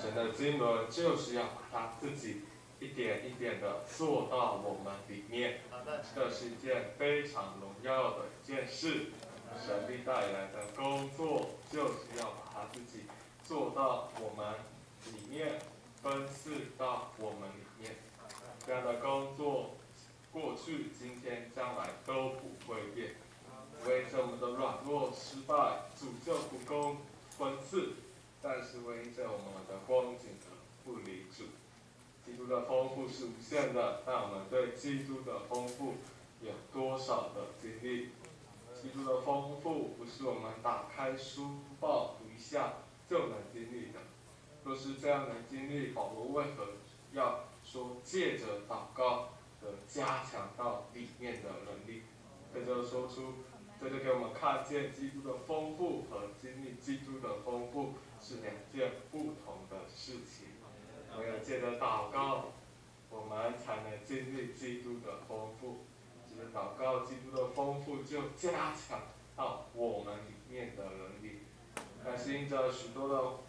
神的经纶就是要把他自己一点一点的做到我们里面，这是一件非常荣耀的一件事。神力带来的工作就是要把他自己做到我们里面，分赐到我们里面。这样的工作，过去、今天、将来都不会变。为着我们的软弱、失败、主就不公分赐，但是为着我们的光景而不离主。基督的丰富是无限的，但我们对基督的丰富有多少的经历？基督的丰富不是我们打开书报读一下就能经历的。若是这样的经历，保罗为何要说借着祷告的加强到里面的能力？这就给我们看见基督的丰富和经历基督的丰富是两件不同的事情。唯有借着祷告，我们才能经历基督的丰富。借着祷告，基督的丰富就加强到我们里面的能力。但是因着许多的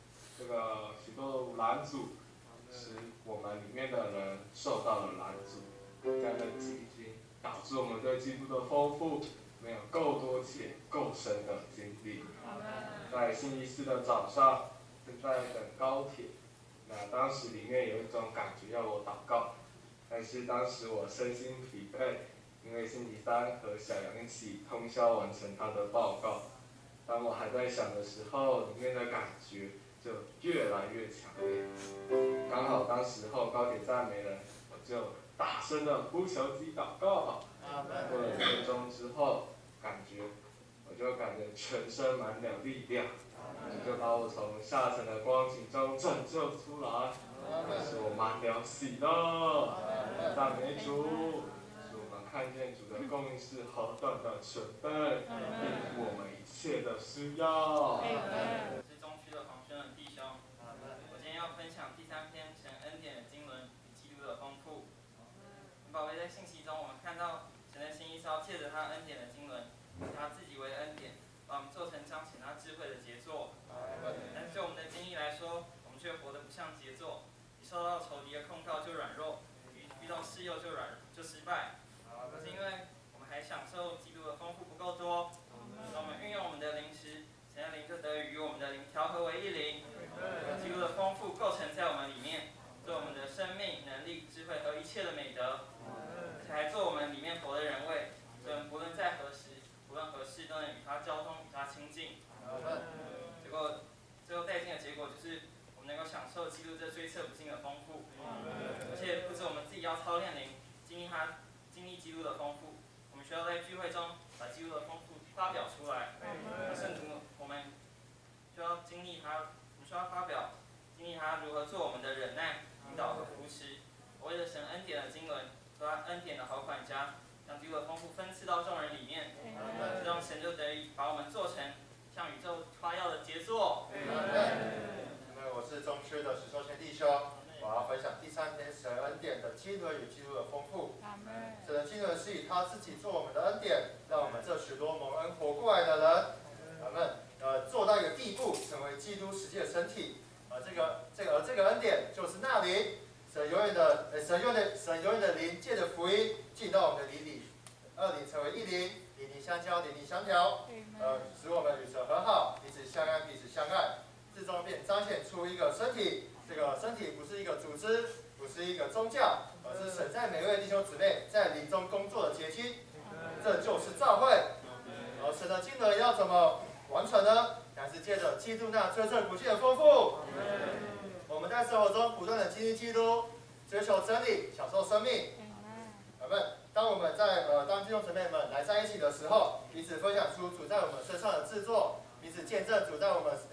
拦阻，使我们里面的人受到了拦阻，这样的基因导致我们对基督的丰富没有够多且够深的经历。在星期四的早上，正在等高铁，那当时里面有一种感觉要我祷告，但是当时我身心疲惫，因为星期三和小杨一起通宵完成他的报告。当我还在想的时候，里面的感觉就越来越强烈。刚好当时候高铁站没人，我就大声的呼求及祷告。过了1分钟之后，我就感觉全身满了力量，就把我从下沉的光景中拯救出来，使我满了喜乐。赞美主，使我们看见主的供应是何等的全备，应我们一切的需要。 是中区的黄轩的弟兄，我今天要分享第3篇神恩典的经纶与基督的丰富。很宝贝，在信息中我们看到神的心意是要借着他恩典的经纶，以他自己为恩典，把我们做成彰显他智慧的杰作。但是对我们的经历来说，我们却活得不像杰作，一受到仇敌的控告就软弱，遇到试诱就失败。是因为我们还享受基督的丰富不够多，当我们运用我们的灵时，神的灵就得与我们的灵调和为一灵。基督的丰富构成在我们里面，做我们的生命、能力、智慧和一切的美德，而且还做我们里面活的人位，所以我们不论在何时、无论何事，都能与他交通、与他亲近。结果最后带进的结果就是我们能够享受基督这追测不尽的丰富，而且不止我们自己要操练灵，经历基督的丰富，我们需要在聚会中把基督的丰富发表出来。圣徒我们需要经历他，我们需要经历他如何做我们的忍耐、引导和扶持。为了神恩典的经纶和他恩典的好管家，将基督的丰富分赐到众人里面，这样神就得以把我们做成向宇宙发耀的杰作。 因为我是中区的石寿谦弟兄，我要分享第3篇神恩典的经纶与基督的丰富。神的经纶是以他自己做我们的恩典，让我们这许多蒙恩活过来的人，做到一个地步，成为基督实际的身体。这个恩典就是那灵，神永远的灵借着福音进到我们的灵里，二灵成为一灵，灵灵相交，灵灵相调，使我们与神和好，彼此相爱，彼此相爱，最终便彰显出一个身体。这个身体不是一个组织，不是一个宗教，而是神在每位弟兄姊妹在灵中工作的结晶，这就是教会。而神的经纶要怎么完成呢？乃是借着基督那追证不尽的丰富。我们在生活中不断的经历基督，追求真理，享受生命。当我们当弟兄姊妹们来在一起的时候，彼此分享出主在我们身上的制作，彼此见证主在我们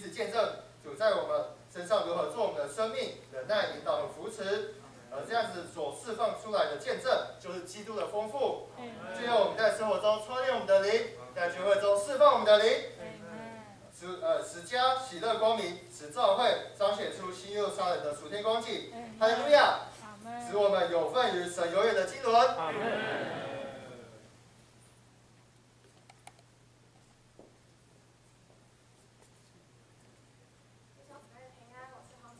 身上如何做我们的生命、忍耐、引导和扶持。这样子所释放出来的见证，就是基督的丰富。最后我们在生活中操练我们的灵，在聚会中释放我们的灵，使家喜乐光明，使教会彰显出新耶路撒冷的属天光景。哈利路亚！使我们有份于神永远的经纶。 弟兄姊妹平安，我是黄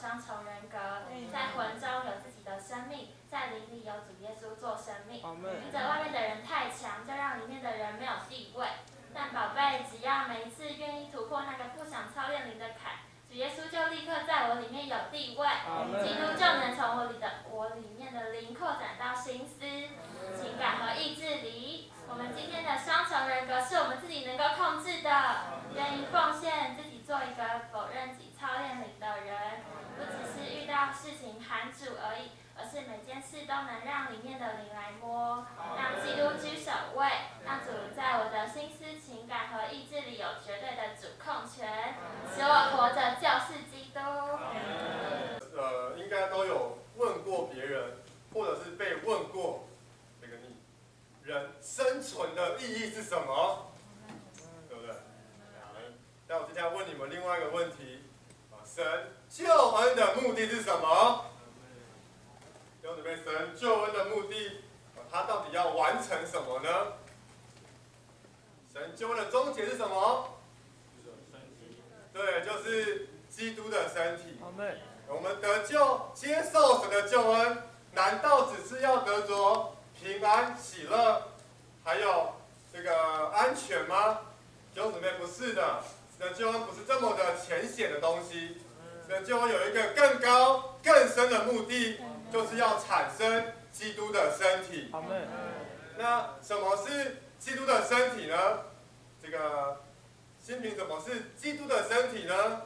双重人格，在魂中有自己的生命，在灵里有主耶稣做生命。因着外面的人太强，就让里面的人没有地位。但宝贝，只要每一次愿意突破那个不想操练灵的坎，主耶稣就立刻在我里面有地位，基督就能从我里面的灵扩展到心思、情感和意志里。我们今天的双重人格是我们自己能够控制的，愿意奉献自己做一个否认己、操练灵的人，不只是遇到事情喊主而已，而是每件事都能让里面的灵来摸，让基督居首位，让主在我的心思、情感和意志里有绝对的主控权，使我活着就是基督。 应该都有问过别人，或者是被问过，这个你人生存的意义是什么？对不对？那我今天要问你们另外一个问题：神救恩的目的是什么？弟兄姊妹，神救恩的目的，他到底要完成什么呢？神救恩的终结是什么？对，就是基督的身体。我们得救，接受神的救恩，难道只是要得着平安、喜乐，还有这个安全吗？弟兄姊妹，不是的，神的救恩不是这么的浅显的东西。神的救恩有一个更高、更深的目的，就是要产生基督的身体。那什么是基督的身体呢？这个新平，什么是基督的身体呢？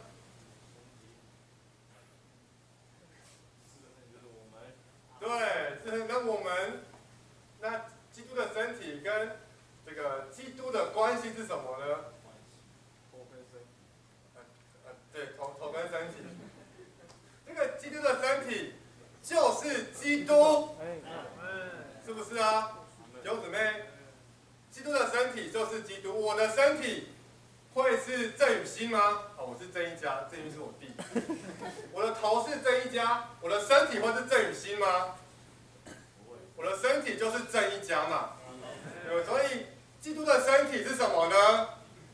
对，那我们，那基督的身体跟这个基督的关系是什么呢？对，头跟身体。这个基督的身体就是基督，是不是啊？弟兄姊妹，基督的身体就是基督。我的身体会是郑宇欣吗？我是郑一家，郑宇是我弟。我的头是郑一家，我的身体会是郑宇欣吗？我的身体就是郑一家嘛。所以基督的身体是什么呢？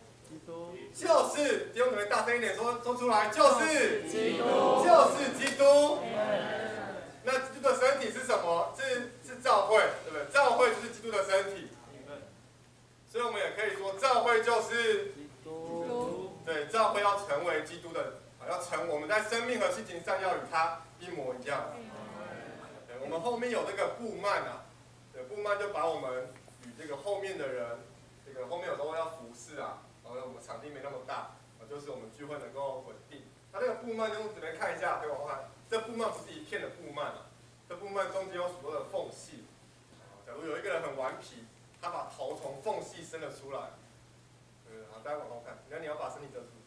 就是弟兄姊妹大声一点说出来，就是基督，就是基督。那基督的身体是什么？是教会，对不对？教会就是基督的身体。所以我们也可以说，教会就是基督。对，教会要成为基督的，要成我们在生命和性情上要与他一模一样。我们后面有这个布幔啊，对，布幔就把我们与这个后面的人，这个后面有时候要服侍啊，然后我们场地没那么大，就是我们聚会能够稳定。它这个布幔，用这边看一下，给我看，这布幔不是一片的布幔啊，这布幔中间有许多的缝隙。假如有一个人很顽皮，他把头从缝隙伸了出来，好，大家往后看，你要把身体遮住。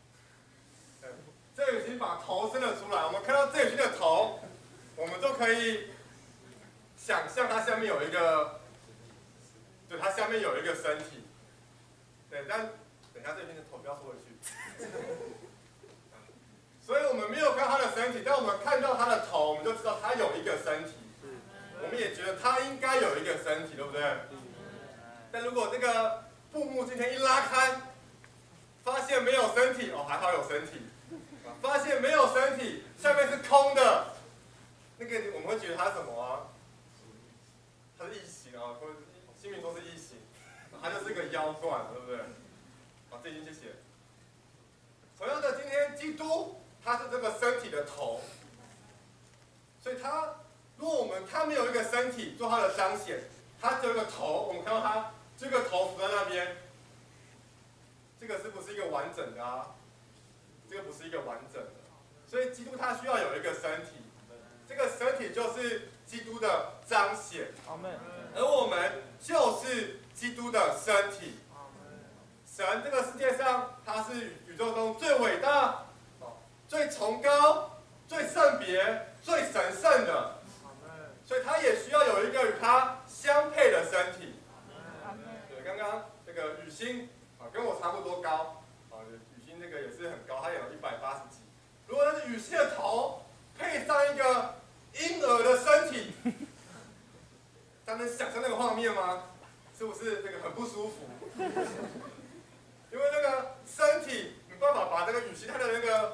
郑宇欣把头伸了出来，我们看到郑宇欣的头，我们就可以想象它下面有一个，对，它下面有一个身体。对，但等一下郑宇欣的头不要缩回去。所以我们没有看他的身体，但我们看到他的头，我们就知道他有一个身体。我们也觉得他应该有一个身体，对不对？但如果这个布幕今天一拉开，发现没有身体，还好有身体。发现没有身体，下面是空的，那个我们会觉得它是什么啊？它是异形啊，或者新民说是异形，它就是个妖怪，对不对？好，这已经谢谢。同样的，今天基督他是这个身体的头，所以如果他没有一个身体做他的彰显，他只有一个头，我们看到他这个头浮在那边，这个是不是一个完整的啊？这个不是一个完整的，所以基督他需要有一个身体，这个身体就是基督的彰显，而我们就是基督的身体。神这个世界上，他是宇宙中最伟大、最崇高、最圣别、最神圣的，所以他也需要有一个与他相配的身体。对，刚刚这个雨欣跟我差不多高。这个也是很高，他有180几。如果那是雨欣的头配上一个婴儿的身体，大家能想象那个画面吗？是不是这个很不舒服？因为那个身体没办法把这个雨欣他的那个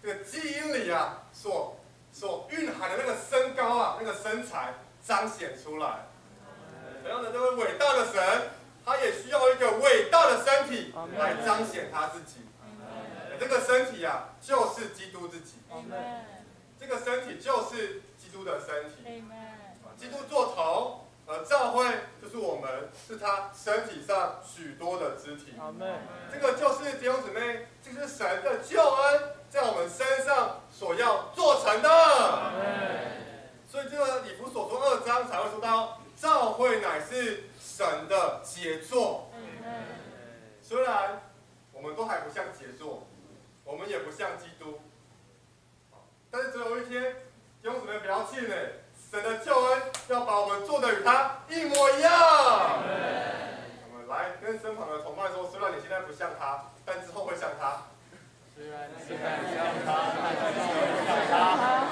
这个基因里啊所蕴含的那个身高啊，那个身材彰显出来。同样的，这位伟大的神，他也需要一个伟大的身体来彰显他自己。这个身体啊，就是基督自己。这个身体就是基督的身体。基督做头，而教会就是我们，是他身体上许多的肢体。这个就是弟兄姊妹，这是神的救恩在我们身上所要做成的。所以这个以弗所书2章才会说到，教会乃是神的杰作。虽然我们都还不像杰作，我们也不像基督，但是总有一天，弟兄姊妹不要气馁，神的救恩要把我们做的与他一模一样。我们来跟身旁的同伴说，虽然你现在不像他，但之后会像他。虽然现在不像他，但之后会像他。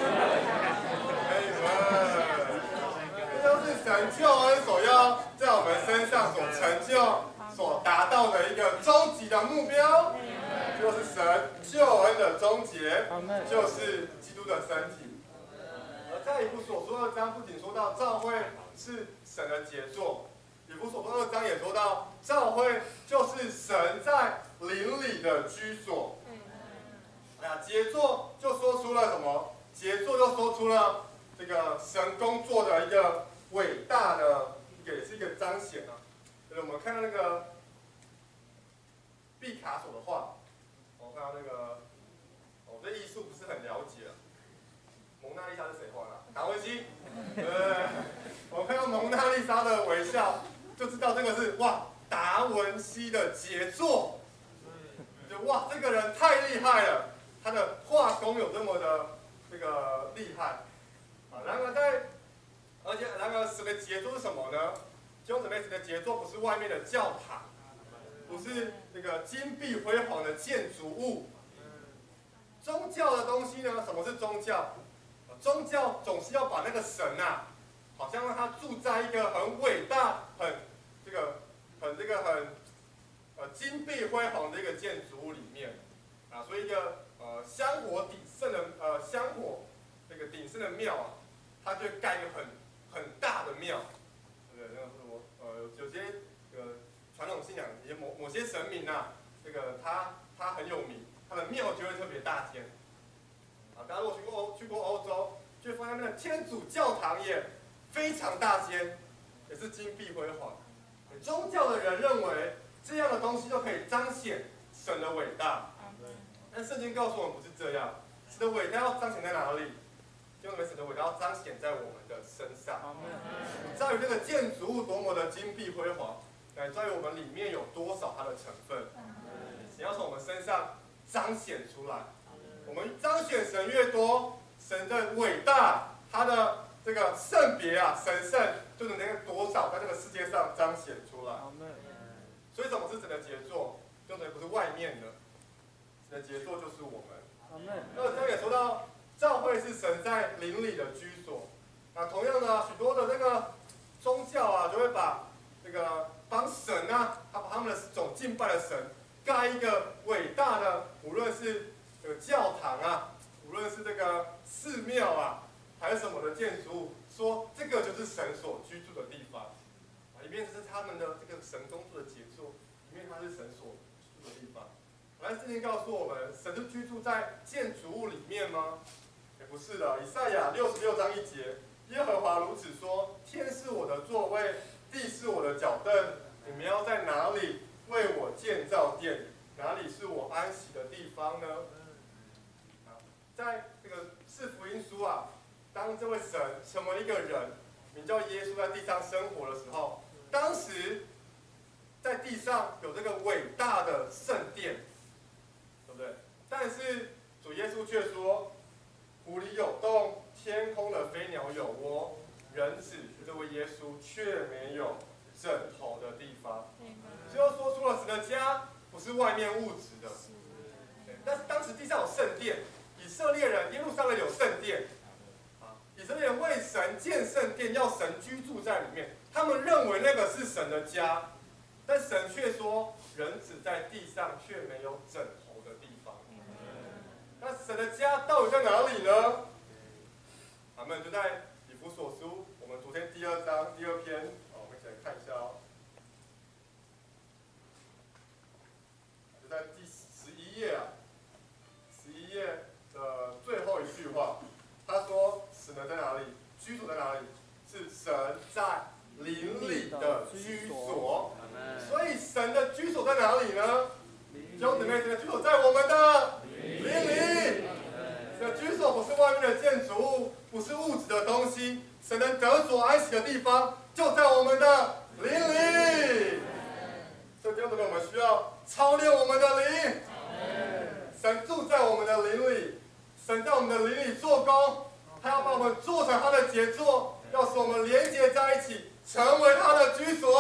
这就是神救恩所要在我们身上所成就、所达到的一个终极的目标，就是神救恩的终结，就是基督的身体。而在以弗所书2章，不仅说到教会是神的杰作，以弗所书2章也说到教会就是神在灵里的居所。那杰作就说出了什么？杰作就说出了这个神工作的一个伟大的，也是一个彰显啊。就是我们看到那个毕卡索的画，我看到那个，我对艺术不是很了解啊。蒙娜丽莎是谁画的？达文西。我看到蒙娜丽莎的微笑，就知道这个是哇达文西的杰作。就哇这个人太厉害了，他的画工有这么的这个厉害。然而神的杰作是什么呢？弟兄姊妹，神的杰作不是外面的教堂，不是这个金碧辉煌的建筑物。宗教的东西呢？什么是宗教？宗教总是要把那个神啊，好像让他住在一个很伟大、很金碧辉煌的一个建筑物里面啊，所以一个香火鼎盛的这个鼎盛的庙啊，它就盖一个很大的庙，对不对？那个有些传统信仰，某些神明啊，这个他很有名，他的庙就会特别大间。啊，大家如果去过欧洲，就会发现那个天主教堂也非常大间，也是金碧辉煌。宗教的人认为这样的东西就可以彰显神的伟大，但圣经告诉我们不是这样，神的伟大要彰显在哪里？就我们神的伟大要彰显在我们的身上，不在于这个建筑物多么的金碧辉煌，乃在于我们里面有多少它的成分。神要从我们身上彰显出来。我们彰显神越多，神的伟大，他的这个圣别啊、神圣，就能多少在这个世界上彰显出来。所以什么是神的杰作？就不是外面的，神的杰作就是我们。那这也说到，教会是神在灵里的居所。那同样的，许多的这个宗教啊，就会把这个帮神啊，把他们的这种敬拜的神盖一个伟大的，无论是这个教堂啊，无论是这个寺庙啊，还是什么的建筑物，说这个就是神所居住的地方。里面是他们的这个神工作的杰作，里面它是神所居住的地方。而圣经告诉我们，神是居住在建筑物里面吗？也不是的。以赛亚66章1节，耶和华如此说：天是我的座位，地是我的脚凳，你们要在哪里为我建造殿？哪里是我安息的地方呢？在这个四福音书啊，当这位神成为一个人，名叫耶稣，在地上生活的时候，当时在地上有这个伟大的圣殿，对不对？但是主耶稣却说：湖里有洞，天空的飞鸟有窝，人子这位耶稣却没有枕头的地方。就说出了神的家不是外面物质的，但是当时地上有圣殿，以色列人耶路撒冷有圣殿，以色列人为神建圣殿，要神居住在里面，他们认为那个是神的家，但神却说人子在地上却没有枕头的地方。那神到底在哪里呢？咱们就在以弗所书，我们昨天第2章第2篇，我们一起来看一下哦。就在第11页啊，11页的最后一句话，他说神在哪里？居所在哪里？是神在灵里的居所。所以神的居所在哪里呢？弟兄姊妹，神的居所在我们的灵里。神的居所不是外面的建筑物，不是物质的东西。神能得所安息的地方，就在我们的灵里。所以弟兄姊妹，我们需要操练我们的灵。神住在我们的灵里，神在我们的灵里做工，他要把我们做成他的杰作，要使我们连接在一起，成为他的居所。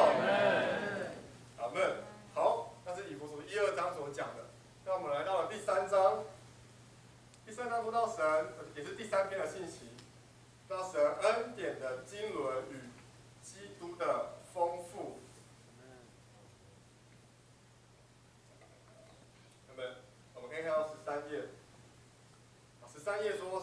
阿们。好，那是以弗所1、2章所讲的。那我们来到了第3章。第3章说到神，也是第3篇的信息，说到神恩典的经纶与基督的丰富。那么我们可以看到13页，13页说，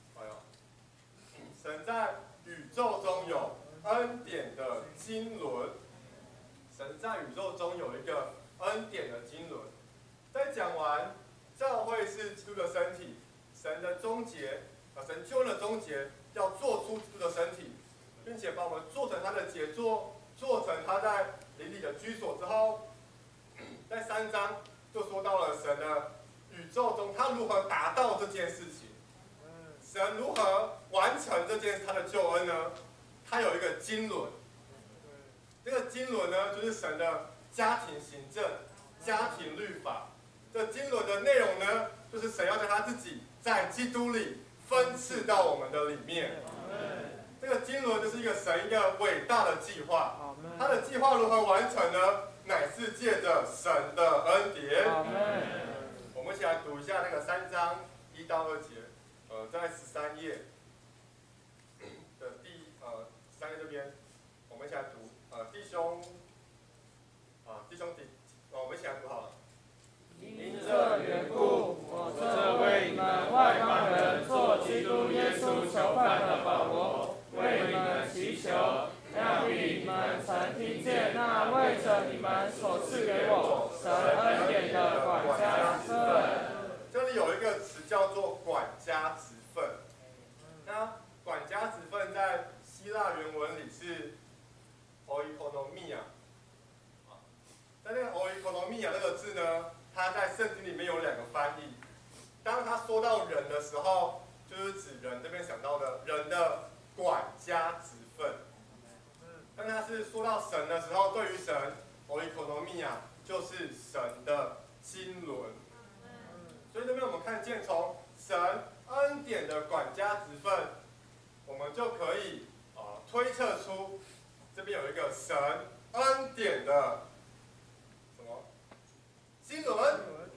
神在宇宙中有恩典的经纶。神在宇宙中有一个恩典的经纶。在讲完教会是基督的身体，神的终结，神救恩的终结，要做出基督的身体，并且把我们做成他的杰作，做成他在灵里的居所之后，在3章就说到了神的宇宙中，他如何达到这件事情，神如何完成这件他的救恩呢？他有一个经纶。这个经纶呢，就是神的家庭行政、家庭律法。这经纶的内容呢，就是神要将他自己在基督里分赐到我们的里面。这个经纶就是神一个伟大的计划。他的计划如何完成呢？乃是借着神的恩典。我们一起来读一下那个3章1到2节，在13页的第3页这边，我们一起来读。弟兄，我们一起来读好了。 因这缘故，我这为你们外邦人做基督耶稣囚犯的保罗，为你们祈求，让你们曾听见那为着你们所赐给我神恩典的管家职分。 这里有一个词叫做管家职分。那管家职分在希腊原文里是 oikonomia， 在那个 oikonomia 这个字呢，它在圣经里面有2个翻译。当他说到人的时候，就是指人这边想到的人的管家职分。当他是说到神的时候，对于神 oikonomia 就是神的经纶。所以这边我们看见从神恩典的管家职分，我们就可以推测出这边有一个神恩典的什么经纶？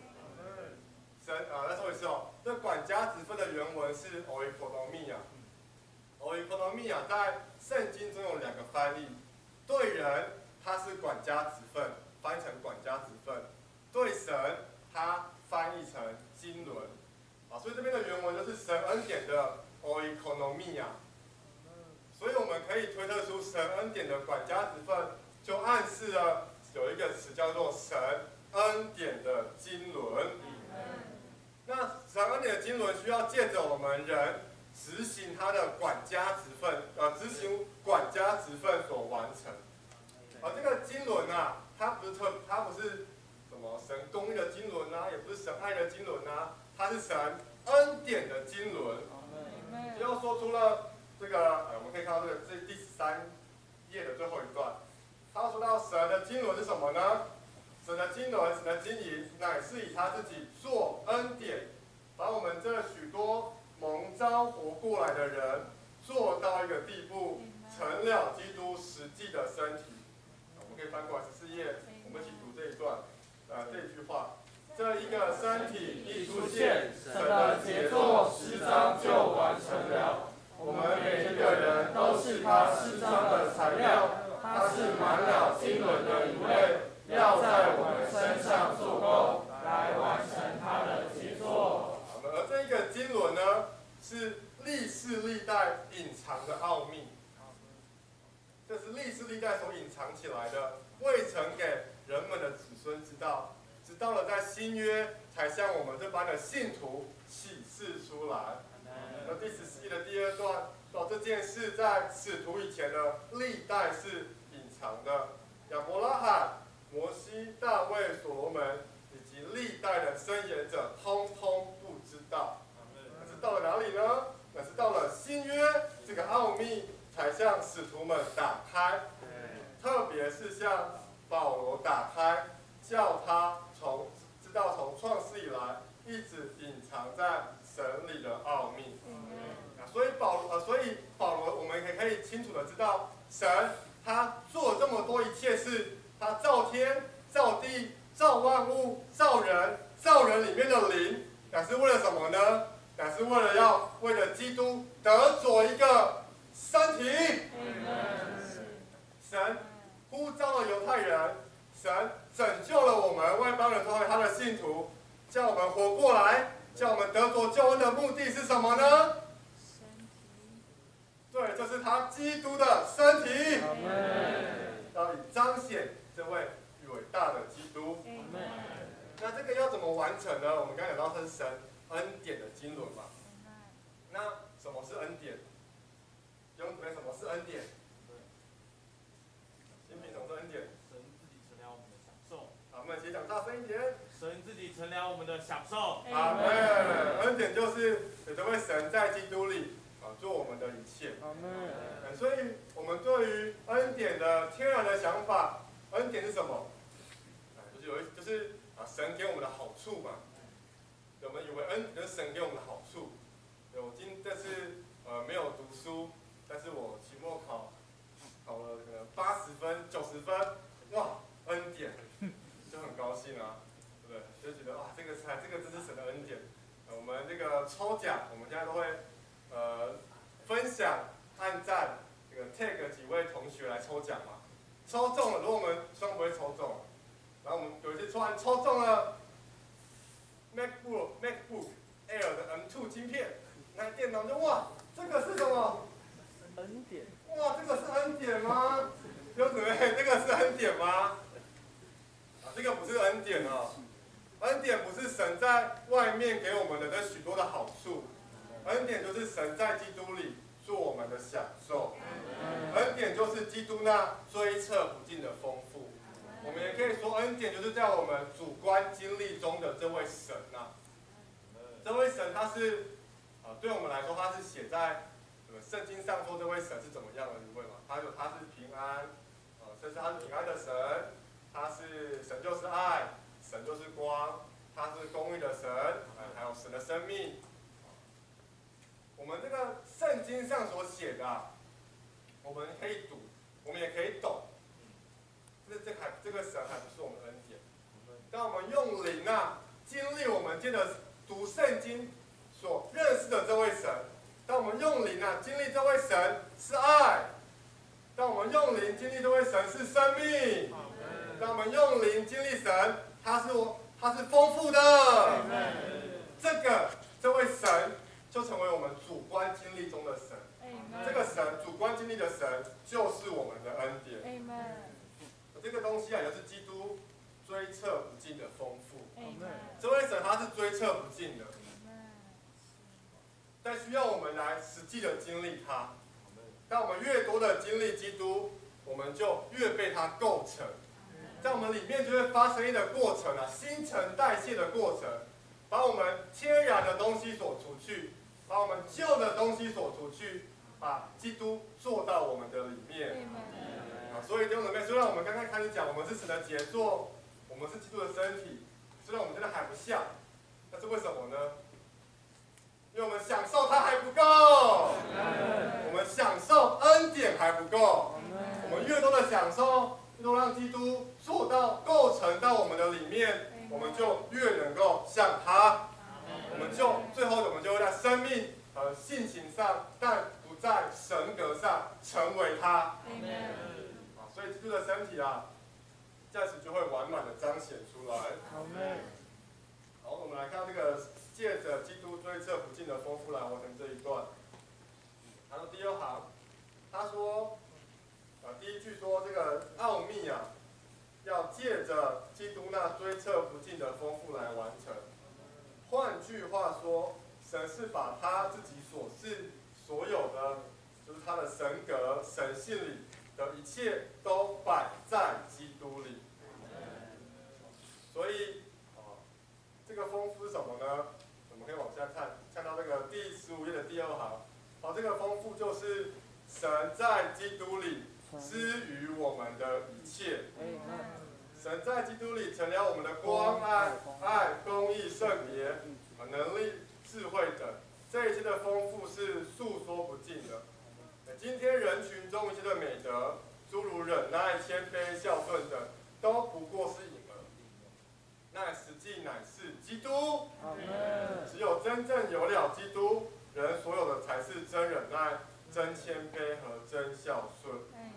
再说一次哦，这管家职分的原文是 oikonomia。oikonomia 在圣经中有2个翻译，对人它是管家职分，翻译成管家职分；对神它翻译成经纶。所以这边的原文就是神恩典的 oikonomia。所以我们可以推测出神恩典的管家职分，就暗示了有一个词叫做神恩典的经纶。那神恩典的经纶需要借着我们人执行他的管家职分，执行管家职分所完成。这个经纶啊，它不是什么神公义的经纶啊，也不是神爱的经纶啊，它是神恩典的经纶。只要说出了这个，我们可以看到这第13页的最后一段，他说到神的经纶是什么呢？神的经纶，神的经营，乃是以他自己做恩典，把我们这许多蒙召活过来的人，做到一个地步，成了基督实际的身体。我们可以翻过来14页，我们一起读这一段，这一句话。这一个身体一出现，神的杰作施彰就完成了。我们每一个人都是他施彰的材料，他是满了经纶的一位，要在我们身上做工，来完成他的杰作。而这一个经是历世历代隐藏的奥秘，这是历世历代所隐藏起来的，未曾给人们的子孙知道，直到了在新约才向我们这般的信徒启示出来。那第14节的第2段说，这件事在使徒以前的历代是隐藏的，亚伯拉罕、摩西、大卫、所罗门以及历代的箴言者，通通不知道。那是到了哪里呢？那是到了新约，这个奥秘才向使徒们打开，特别是向保罗打开，叫他知道从创世以来一直隐藏在神里的奥秘。所以保罗，我们也可以清楚的知道，神他做了这么多一切事，他造天、造地、造万物、造人里面的灵，乃是为了什么呢？乃是为了基督得着一个身体。神呼召了犹太人，神拯救了我们外邦人作为他的信徒，叫我们活过来，叫我们得着救恩的目的是什么呢？对，这是他基督的身体，要以彰显这位伟大的基督。那这个要怎么完成呢？我们刚才讲到是神恩典的经纶嘛。那什么是恩典？弟兄姊妹，什么是恩典？新品什么是恩典？ 神自己成了我们的享受。 好，我们一起讲大声一点。 神自己成了我们的享受。 阿门。恩典就是有这位神在基督里做我们的一切。阿门。所以我们对于恩典的天然的想法，恩典是什么？就是神给我们的好处嘛。我们以为恩典是神给我们的好处。我这次没有读书，但是我期末考了可能80分、90分，哇，恩典，就很高兴啊，对不对？就觉得哇，这个真是神的恩典。我们这个抽奖，我们现在都会分享、按赞，这个 tag 几位同学来抽奖嘛。抽中了，如果我们双不会抽中，然后我们有一次抽中了 MacBook Air 的 M2 晶片，那电脑就哇，这个是什么？ 恩典。 哇，这个是恩典吗？弟兄姊妹，这个是恩典吗？这个不是恩典哦。恩典不是神在外面给我们的这许多的好处，恩典就是神在基督里做我们的享受，恩典就是基督那追测不尽的丰富。我们也可以说，恩典就是在我们主观经历中的这位神啊。这位神他是对我们来说，他是写在圣经上说这位神是怎么样的一位嘛？他是平安，甚至他是平安的神，神就是爱，神就是光，他是公义的神，还有神的生命。我们这个圣经上所写的，我们可以读，我们也可以懂。这个神还不是我们的恩典。当我们用灵经历我们借着读圣经所认识的这位神，当我们用灵经历这位神是爱，当我们用灵经历这位神是生命，当我们用灵经历神，他是丰富的。这位神就成为我们主观经历中的神。这个神主观经历的神就是我们的恩典。这个东西也就是基督追测不尽的丰富。这位神他是追测不尽的，但需要我们来实际的经历他。当我们越多的经历基督，我们就越被他构成。在我们里面就会发生一个过程新陈代谢的过程，把我们天然的东西所除去，把我们旧的东西所除去，把基督做到我们的里面。所以弟兄姊妹，虽然我们刚刚开始讲我们是神的杰作，我们是基督的身体，虽然我们现在还不像，但是为什么呢？因为我们享受它还不够，我们享受恩典还不够，我们越多的享受，越多让基督做到构成到我们的里面，我们就越能够像他，最后我们就会在生命和性情上，但不在神格上成为他。所以基督的身体在此就会完满的彰显出来。好，我们来看这个借着基督追追测不尽的丰富来完成这一段。然后第二行，他说，第一句说这个奥秘啊，要借着基督那追测不尽的丰富来完成。换句话说，神是把他自己所有的，就是他的神格、神性里的一切都摆在基督里。所以，这个丰富是什么呢？我们可以往下看，看到这个第15页的第2行。这个丰富就是神在基督里施予我们的一切。神在基督里成了我们的光、爱、公义、圣别、能力、智慧等，这一切的丰富是诉说不尽的。今天人群中一切的美德，诸如忍耐、谦卑、孝顺等，都不过是影儿，那实际乃是基督。只有真正有了基督，人所有的才是真忍耐、真谦卑和真孝顺。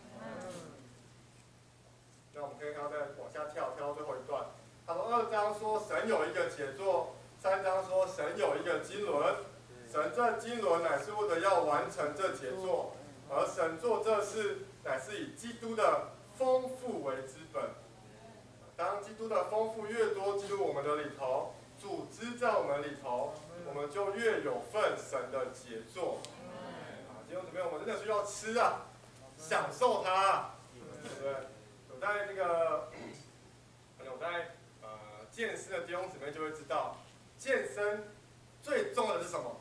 那我们可以看到，再往下跳到最后一段。他说2章说神有一个杰作，3章说神有一个经纶，神这经纶乃是为了要完成这杰作，而神做这事乃是以基督的丰富为资本。当基督的丰富越多进入我们的里头，主织在我们里头，我们就越有份神的杰作。弟兄姊妹，我们真的需要吃啊，享受它，对不对？有在那个，有在健身的弟兄姊妹就会知道，健身最重要的是什么？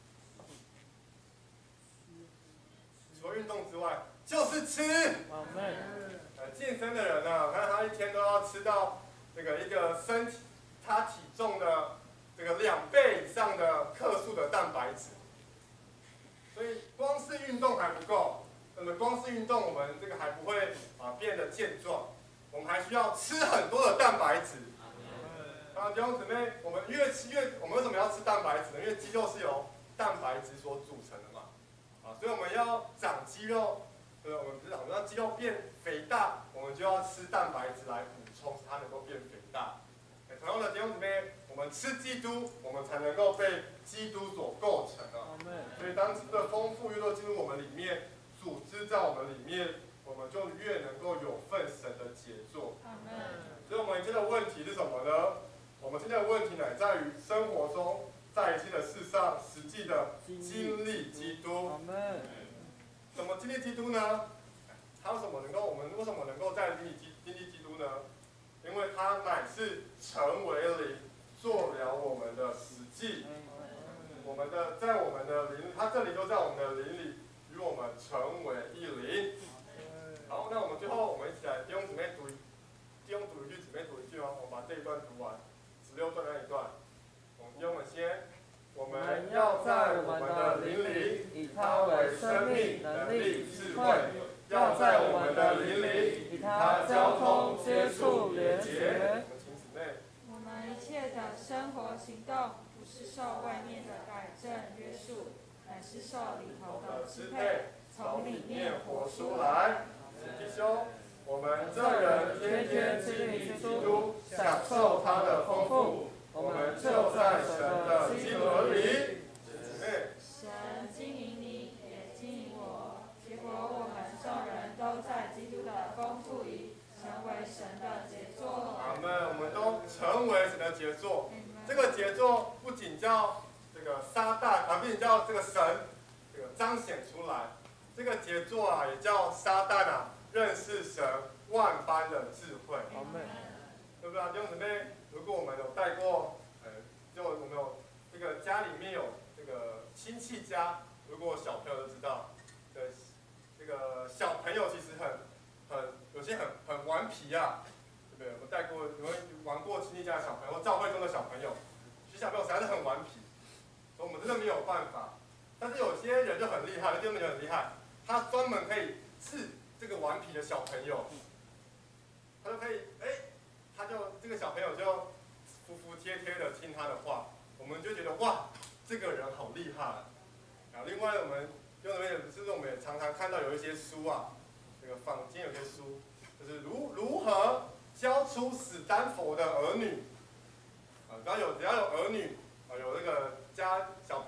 除了运动之外，就是吃。健身的人呢，我看他一天都要吃到这个一个身体他体重的这个2倍以上的克数的蛋白质。所以光是运动还不够，那么光是运动我们这个还不会变得健壮，我们还需要吃很多的蛋白质。弟兄姊妹，我们越吃越，我们为什么要吃蛋白质呢？因为肌肉是由蛋白质所组成的嘛，所以我们要长肌肉，我们要肌肉变肥大，我们就要吃蛋白质来补充，使它能够变肥大。同样的，弟兄姊妹，我们吃基督，我们才能够被基督所构成啊。所以当基督的丰富越多进入我们里面，主织在我们里面，我们就越能够有份神的杰作。所以我们今天的问题是什么呢？我们今天的问题乃在于生活中，在一切的事上，实际的经历基督。怎么经历基督呢？我们为什么能够在经历基督呢？因为他乃是成为灵，做了我们的实际。在我们的灵，他这里就在我们的灵里，与我们成为一灵。好，那我们最后我们一起来，弟兄姊妹读一句，姊妹读一句哦。我们把这一段读完，16段那一段。弟兄们先，我们要在我们的灵里，以他为生命、能力、智慧。要在我们的灵里，与他交通、接触、连结。 我们一切的生活行动，不是受外面的改正约束，乃是受里头的支配，从里面活出来。 弟兄，我们这人天天经历基督，享受他的丰富，我们就在神的经纶里。 神经营你，也经营我，结果我们众人都在基督的丰富里，成为神的杰作。 阿们，我们都成为神的杰作。这个杰作不仅叫这个撒旦，不仅叫这个神这个彰显出来，这个杰作啊，也叫撒旦啊认识神万般的智慧。对不对？弟兄姊妹，如果我们有带过，就我们有这个家里面有这个亲戚家，如果小朋友都知道，对，这个小朋友其实有些很顽皮啊，对不对？我带过，有玩过亲戚家的小朋友，教会中的小朋友，其实小朋友实在是很顽皮，所以我们真的没有办法。但是有些人就很厉害，有些人就很厉害，他专门可以治这个顽皮的小朋友，他就可以，这个小朋友就服服帖帖的听他的话，我们就觉得哇，这个人好厉害。另外我们也常常看到有一些书啊，这个坊间有些书，就是如何教出史丹佛的儿女。只要有儿女，有这个家小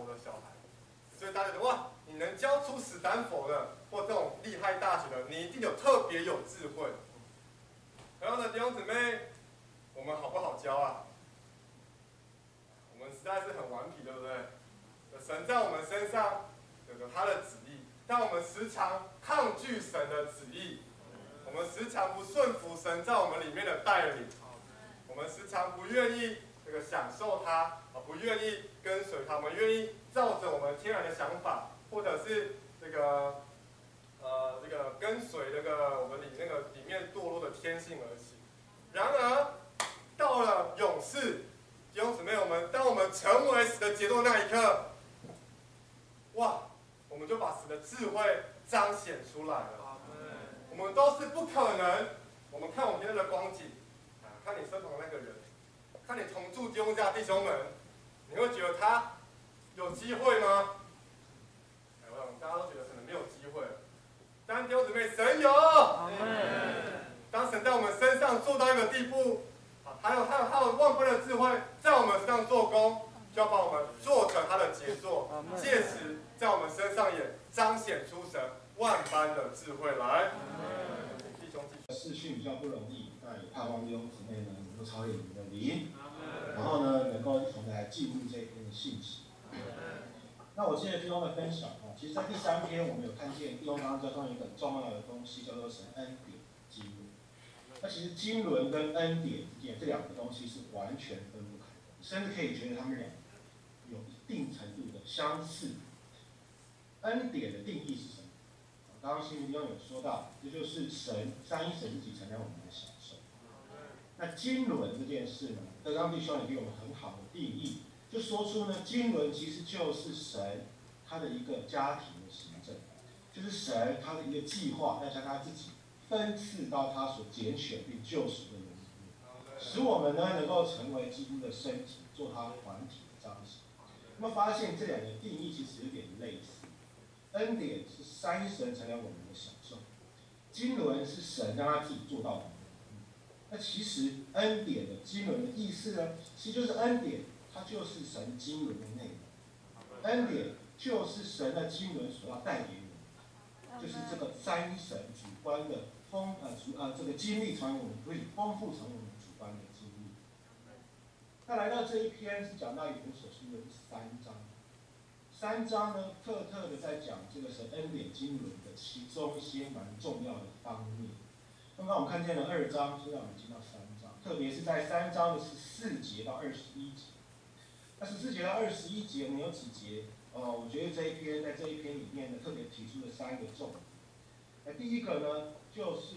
佛的小孩，所以大家觉得哇，你能教出史丹佛的或这种厉害大学的，你一定特别有智慧。然后呢，弟兄姊妹，我们好不好教啊？我们实在是很顽皮，对不对？神在我们身上有他的旨意，但我们时常抗拒神的旨意，我们时常不顺服神在我们里面的带领，我们时常不愿意享受他，不愿意跟随他，我们愿意照着我们天然的想法，或者是跟随我们里面堕落的天性而行。然而到了勇士，弟兄姊妹，当我们成为死的杰作那一刻，哇，我们就把神的智慧彰显出来了。我们都是不可能。我们看我们今天的光景，看你身旁的那个人，看你同住弟兄家弟兄们，你会觉得他有机会吗？我想大家都觉得可能没有机会。但弟兄姊妹，神有。当神在我们身上做到一个地步，还有万分的智慧在我们身上做工，就要把我们做成他的杰作，届时在我们身上也彰显出神万般的智慧来。 视讯比较不容易，那也盼望弟兄姊妹呢能够操练你们的灵，然后呢能够一同来进入这一篇的信息。那我接着弟兄的分享啊，其实在第3篇我们有看见弟兄刚刚教中一个很重要的东西，叫做神恩典经纶。那其实经纶跟恩典之间这两个东西是完全分不开的，甚至可以觉得他们俩有一定程度的相似。恩典的定义是什么？刚刚新民弟兄有说到，这就是三一神自己承认我们的享受。那经纶这件事呢，德刚弟兄也给我们很好的定义，就说出呢，经纶其实就是神他的一个家庭的行政，就是神他的一个计划，要将他自己分赐到他所拣选并救赎的人里面，使我们呢能够成为基督的身体，做他团体的彰显。那么发现这两个定义其实有点类似。恩典是三一神成了我们的享受，经纶是神让他自己做到我们的能力。那其实恩典的经纶的意思呢，其实就是恩典，它就是神经纶的内容。恩典就是神的经纶所要带给我们，就是这个三一神主观的这个经历成为我们可以丰富成为我们主观的经历。那来到这一篇是讲到以弗所书的第3章。3章呢，特的在讲这个神恩典经纶的其中一些蛮重要的方面。刚刚我们看见了2章，现在我们进到3章，特别是在3章的14节到21节。那14节到21节呢，有几节我觉得在这一篇里面呢，特别提出了3个重点。那第一个呢，就是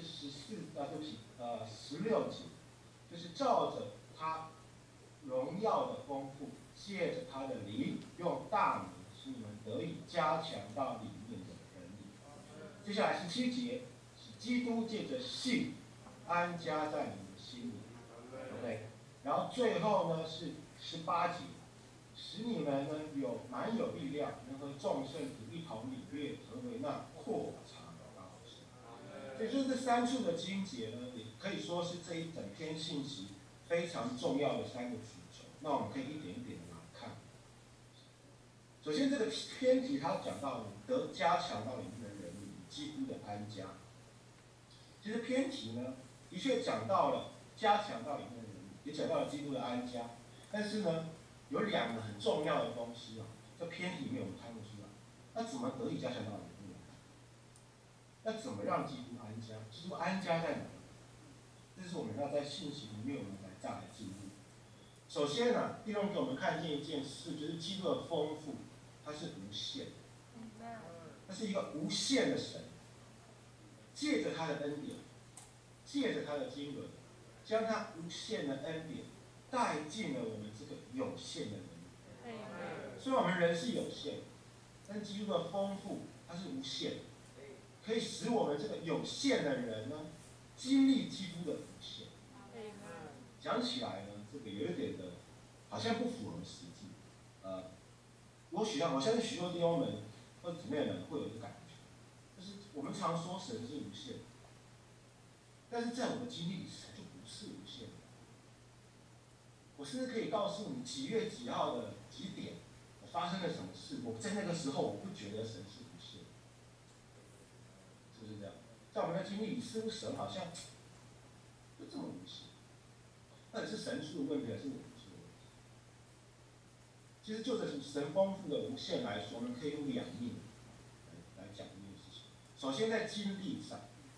16节，就是照着他荣耀的丰富，借着他的灵，用大能使你们得以加强到里面的人里。接下来17节，是基督借着信安家在你们心里，对不对？然后最后呢是18节，使你们呢蛮有力量，能和众圣徒一同领略，成为那扩长的高山。所以就是这3处的经节呢，也可以说是这一整篇信息非常重要的3个主轴。那我们可以一点一点的来看。首先，这个篇题它讲到得加强到里面的人里，基督的安家。其实篇题呢，的确讲到了加强到里面的人里，也讲到了基督的安家。但是呢，有2个很重要的东西啊，这篇题里面我们看不出来。那怎么得以加强到里面呢？那怎么让基督安家？基督安家在哪里？这是我们要在信息里面我们再来进入。首先呢，弟兄给我们看见一件事，就是基督的丰富，它是无限的，它是一个无限的神，借着他的恩典，借着他的经纶，将他无限的恩典带进了我们这个有限的人里。虽然我们人是有限，但基督的丰富它是无限的，可以使我们这个有限的人呢，经历基督的无限。讲起来呢，这个有一点的，好像不符合实际。我相信许多弟兄们或姊妹们会有一个感觉，就是我们常说神是无限的，但是在我的经历里，神就不是无限的。我甚至可以告诉你几月几号的几点，我发生了什么事，我在那个时候我不觉得神是无限，是不是这样？在我们的经历里，似乎神好像就这么无限，到底是神出了问题，还是我们出了问题？其实就着神丰富的无限来说，我们可以用两面来讲这件事情。首先在经历上，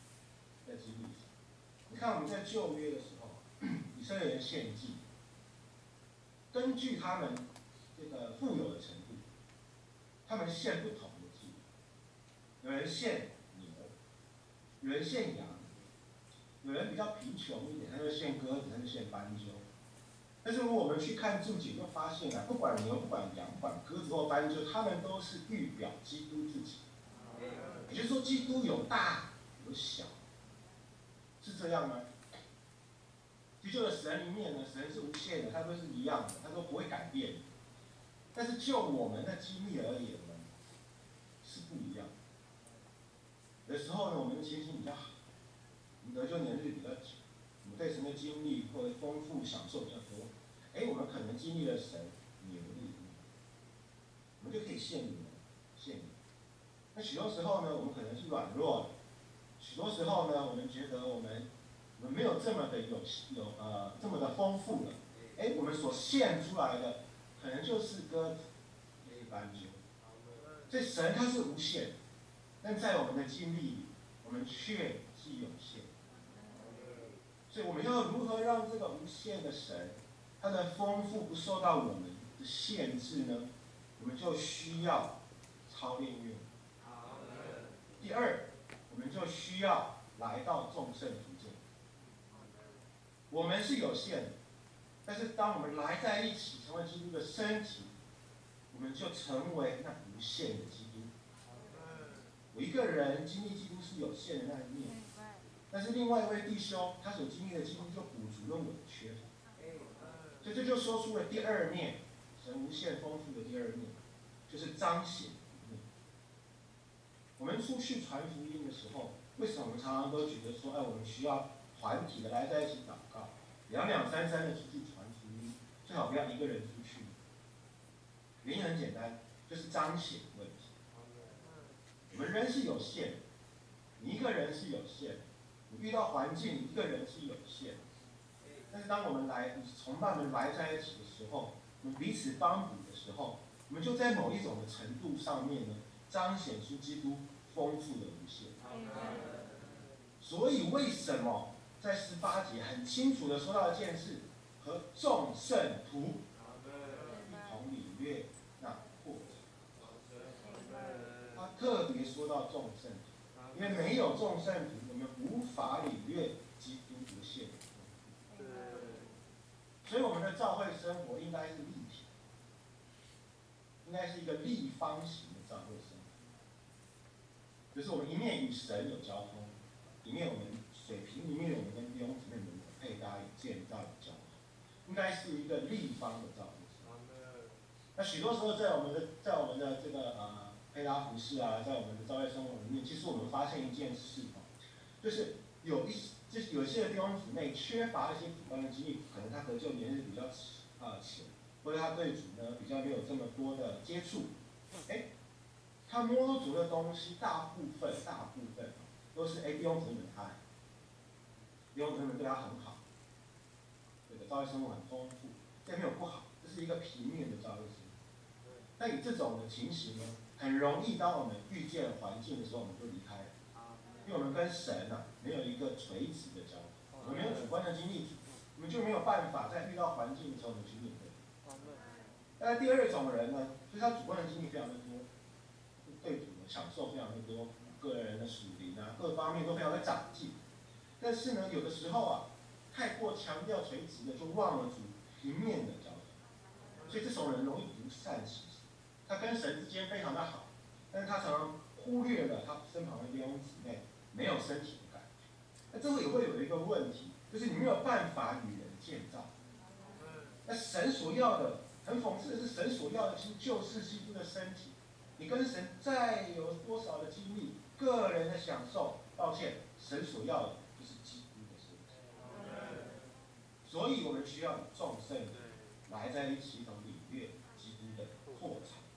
你看我们在旧约的时候，以色列人献祭，根据他们这个富有的程度，他们献不同的祭，有人献牛，有人献羊，有人比较贫穷一点，他就献鸽子，他就献斑鸠。但是如果我们去看注解，就发现啊，不管牛、不管羊、不管鸽子或斑鸠，他们都是预表基督自己。也就是说，基督有大有小，是这样吗？其实就在神里面呢，神是无限的，它都是一样的，它都不会改变。但是就我们的经历而言呢，是不一样的。有时候呢，我们的情形比较好，我们得救年日比较久，我们对神的经历或者丰富享受比较多。我们可能经历了神牛的里面，我们就可以献牛，献牛。那许多时候呢，我们可能是软弱的，许多时候呢，我们觉得我们没有这么的这么的丰富了。我们所献出来的可能就是鸽子、斑鸠。所以神它是无限，但在我们的经历里，我们却是有限。所以我们要如何让这个无限的神，它的丰富不受到我们的限制呢？我们就需要操练运。第二，我们就需要来到众圣途径。我们是有限的，但是当我们来在一起，成为基督的身体，我们就成为那无限的基督。我一个人经历基督是有限的那一面，但是另外一位弟兄他所经历的基督就补足了我的缺乏。所以这就说出了第二面，神无限丰富的第二面，就是彰显一面。我们出去传福音的时候，为什么我们常常都觉得说，我们需要团体的来在一起祷告，两两三三的出去传福音，最好不要一个人出去。原因很简单，就是彰显问题。我们人是有限的，你一个人是有限的，你遇到环境，你一个人是有限的。但是当我们同伴们来在一起的时候，我们彼此帮补的时候，我们就在某一种的程度上面呢，彰显出基督丰富的无限。所以为什么在18节很清楚的说到一件事，和众圣徒一同领略那过程。他特别说到众圣徒，因为没有众圣徒，我们无法领略基督无限的丰富。所以我们的教会生活应该是立体，应该是一个立方形的教会生活，就是我们一面与神有交通，一面我们水平里面我们跟弟兄姊妹们有配搭、有建造、有交通，应该是一个立方的教会生活。那许多时候在我们的这个配搭服饰啊，在我们的教会生活里面，其实我们发现一件事就是有些弟兄姊妹缺乏一些主观的经历，可能他得救年日比较浅，或者他对主呢比较没有这么多的接触，他摸足的东西大部分都是弟兄姊妹爱，弟兄姊妹对他很好，这个教会生活很丰富，这没有不好，这是一个平面的教会生活。但以这种的情形呢，很容易当我们遇见环境的时候，我们就离开了。因为我们跟神没有一个垂直的交通，我们没有主观的经历，我们就没有办法在遇到环境的时候去面对。但第二种人呢，就是他主观的经历非常的多，对主的享受非常的多，个人的属灵各方面都非常的长进。但是呢，有的时候太过强调垂直的，就忘了主平面的交通，所以这种人容易不善其事。他跟神之间非常的好，但是他常常忽略了他身旁的弟兄姊妹没有身体的感觉。那这也会有一个问题，就是你没有办法与人建造。那神所要的，很讽刺的是，神所要的其实就是基督的身体。你跟神再有多少的经历，个人的享受，抱歉，神所要的就是基督的身体。所以我们需要众圣来在一起，一同领略基督的扩展。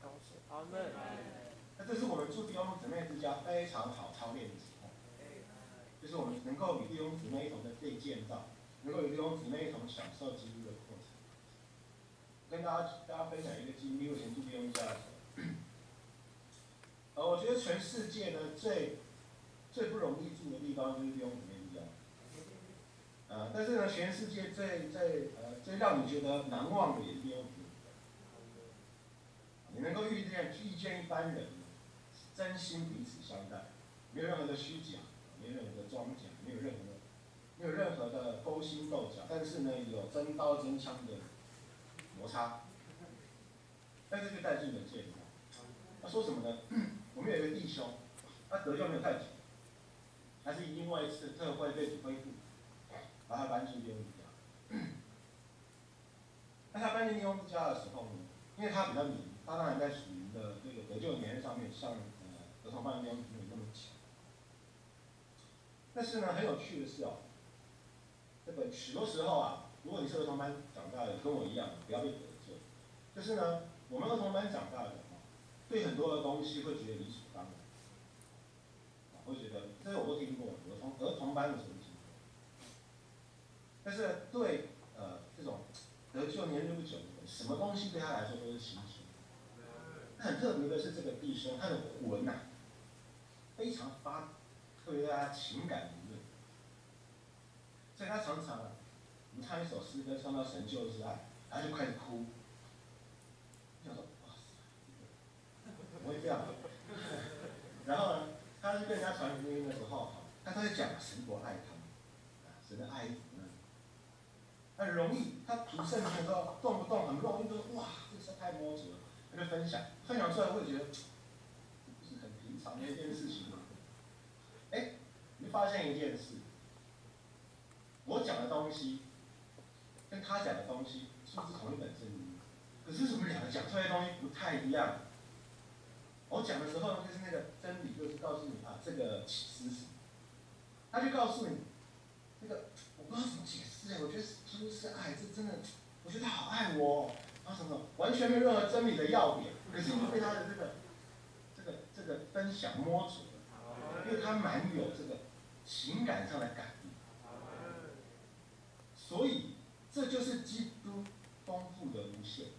阿门。 那这是我们住弟兄姊妹之家非常好操练的时候，就是我们能够与弟兄姊妹一同的被建造，能够与弟兄姊妹一同享受基督的过程。跟大家分享一个经历，我以前住弟兄家的时候，我觉得全世界呢最不容易住的地方就是弟兄姊妹之家。但是呢，全世界最让你觉得难忘的也是弟兄姊妹。你能够遇见一般人，真心彼此相待，没有任何的虚假，没有任何的装假，没有任何的勾心斗角，但是呢，有真刀真枪的摩擦，但是就带进了建造。他说什么呢？我们有一个弟兄，他得救没有太久，他是因为一次特会被主恢复，把他搬进弟兄之家。那他搬进弟兄之家的时候呢，因为他比较黏，他当然在属灵的这个得救年龄上面，像儿童班弟兄没有那么强。但是呢，很有趣的是哦，这个许多时候啊，如果你是儿童班长大的，跟我一样，不要被得罪。就是呢，我们儿童班长大的人对很多的东西会觉得理所当然，会觉得这个我都听过，儿童班的时候听过。但是对这种得救年龄不久的人，什么东西对他来说都是新鲜。很特别的是，这个弟兄他的魂呐、非常发，特别在他情感里面，所以他常常我们唱一首诗歌，唱到神就是爱，他就开始哭。想说哇塞，怎么会这样？然后呢，他跟人家传福音的时候，他在讲神多爱他们，神的爱很容易，他读圣经的时候，动不动很容易就哇，这是太摸着了，他就分享出来会觉得，不是很平常的一件事情吗？你就发现一件事，我讲的东西跟他讲的东西是不是同一本圣经？可是我们两个讲出来的东西不太一样。我讲的时候就是那个真理，就是告诉你啊，这个启示是，他就告诉你，那个我不知道怎么解释我觉得基督是爱，这真的，我觉得他好爱我、哦，然后什么完全没有任何真理的要点，可是你被他的这个分享摸着了，因为他蛮有这个情感上的感应，所以这就是基督丰富的无限。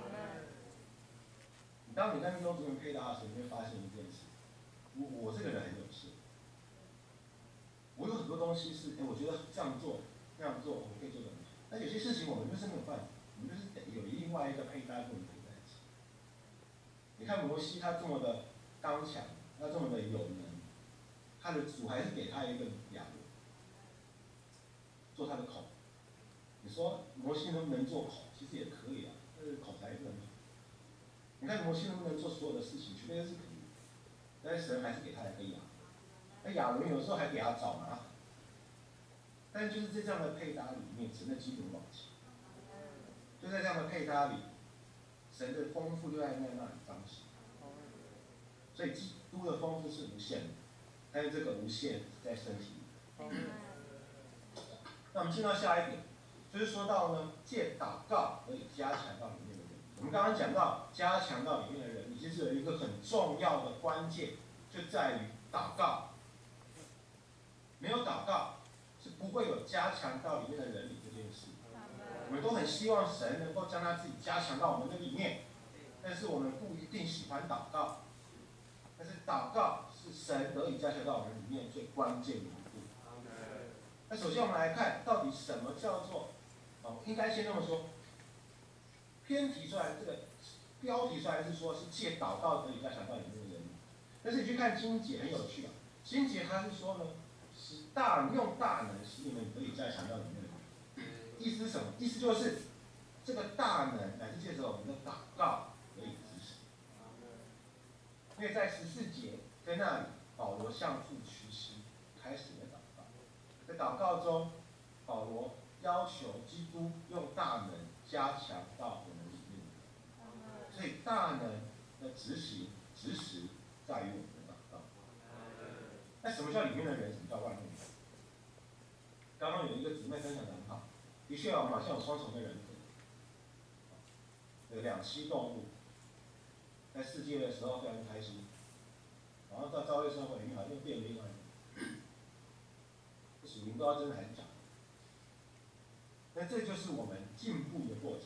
当你跟弟兄姊妹配搭的时候，你会发现一件事：我这个人很有限，我有很多东西是，我觉得这样做那样做，我可以做得很好。但有些事情我们就是没有办法，我们就是得有另外一个配搭跟我们配在一起。你看摩西他这么的刚强，他这么的有能，他的主还是给他一个亚伦做他的口。你说摩西能不能做口？其实也可以啊，但是口才不能好。你看摩西能不能做所有的事情，绝对是可以，但是神还是给他一个亚伦。那亚伦有时候还给他找麻烦，但是就是在这样的配搭里面，神的基督往前，就在这样的配搭里，神的丰富就在那里彰显。所以基督的丰富是无限的，但是这个无限在身体里。那我们进到下一点，就是说到呢，借祷告可以加强到里面的人。我们刚刚讲到加强到里面的人，其实有一个很重要的关键，就在于祷告。没有祷告，是不会有加强到里面的人里这件事。我们都很希望神能够将他自己加强到我们的里面，但是我们不一定喜欢祷告。但是祷告是神得以加强到我们里面最关键的一步。那首先我们来看，到底什么叫做应该先这么说，偏题出来这个标题出来是说是借祷告得以加强到里面的人，但是你去看经节很有趣啊，经节他是说呢，用大能使你们得以加强到里面的人，意思是什么？意思就是这个大能乃是借着我们的祷告得以执行。因为在14节在那里，保罗向父屈膝，开始了祷告。在祷告中，保罗要求基督用大能加强到我们里面。所以大能的执行、执实在于我们的祷告。那什么叫里面的人？什么叫外面的人？刚刚有一个姊妹分享得很好，的确我们好像有双重的人格，有两栖动物。 在世界的时候非常开心，然后到教会生活里面好像又变了另外一个人，属灵不知道真的还是假的。那这就是我们进步的过程。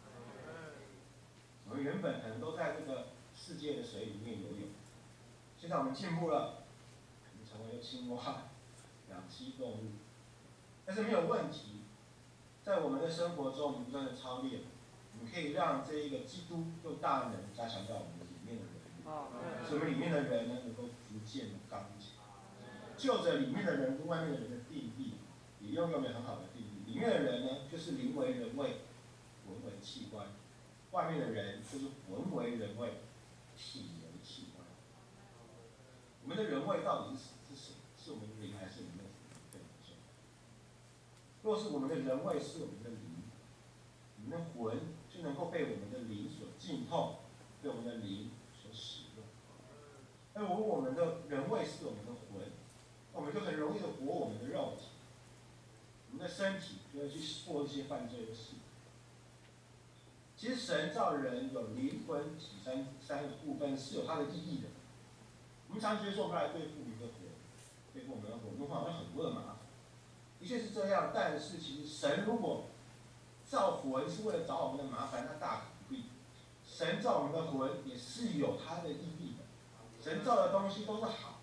我们原本可能都在这个世界的水里面游泳，现在我们进步了，可能成为了青蛙、两栖动物，但是没有问题。在我们的生活中，我们不断的操练，我们可以让这一个基督用大能加强到我们里面的人，使我们里面的人呢能够逐渐的刚强。就着里面的人跟外面的人的定义，也用了很好的定义。里面的人呢，就是灵为人为，魂为器官；外面的人就是魂为人为，体为器官。我们的人位到底是谁？是我们的灵还是我们的魂？若是我们的人位是我们的灵，我们的魂就能够被我们的灵所浸透，被我们的灵所使用。而如果我们的人位是我们的魂，我们就很容易的活我们的肉体，我们的身体就会去做一些犯罪的事。其实神造人有灵魂体三个部分是有它的意义的。我们常觉得说我们来对付一个魂，对付我们的魂，好像很多的麻烦。的确是这样，但是其实神如果造魂是为了找我们的麻烦，那大可不必。神造我们的魂也是有它的意义的，神造的东西都是好。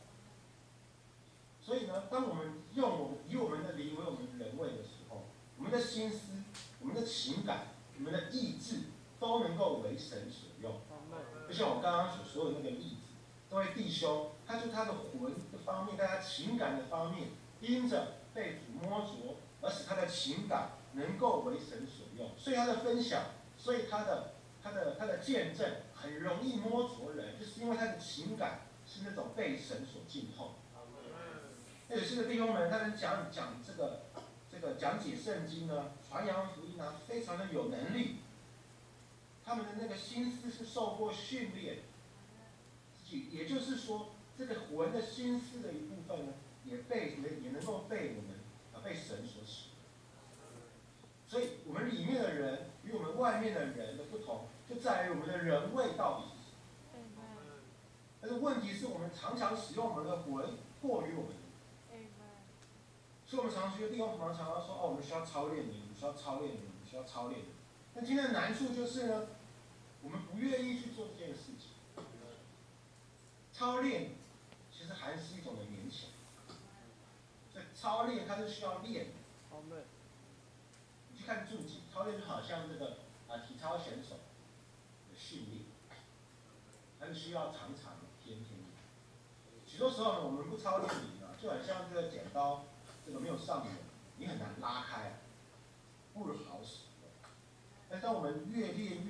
所以呢，当我们以我们的灵为我们人位的时候，我们的心思、我们的情感、我们的意志都能够为神所用。就像我刚刚所说的那个例子，这位弟兄，他就他的魂的方面，在他情感的方面，因着被主摸着，而使他的情感能够为神所用。所以他的分享，所以他的见证很容易摸着人，就是因为他的情感是那种被神所浸透。那有些的弟兄们，他们讲这个讲解圣经呢，传扬福音呢，非常的有能力。他们的那个心思是受过训练，也就是说，这个魂的心思的一部分呢，也能够被我们被神所使用。所以，我们里面的人与我们外面的人的不同，就在于我们的人位到底是什么。但是问题是我们常常使用我们的魂过于我们的。所以我们常学的弟兄常常说，我们需要操练你，我们需要操练你，我们需要操练你。但今天的难处就是呢，我们不愿意去做这件事情。操练其实还是一种的勉强，所以操练它是需要练的。你去看注解，操练就好像这个体操选手的训练，它是需要常常天天的。许多时候呢，我们不操练你就很像这个剪刀。这个没有上瘾，你很难拉开，不好使用。但当我们越练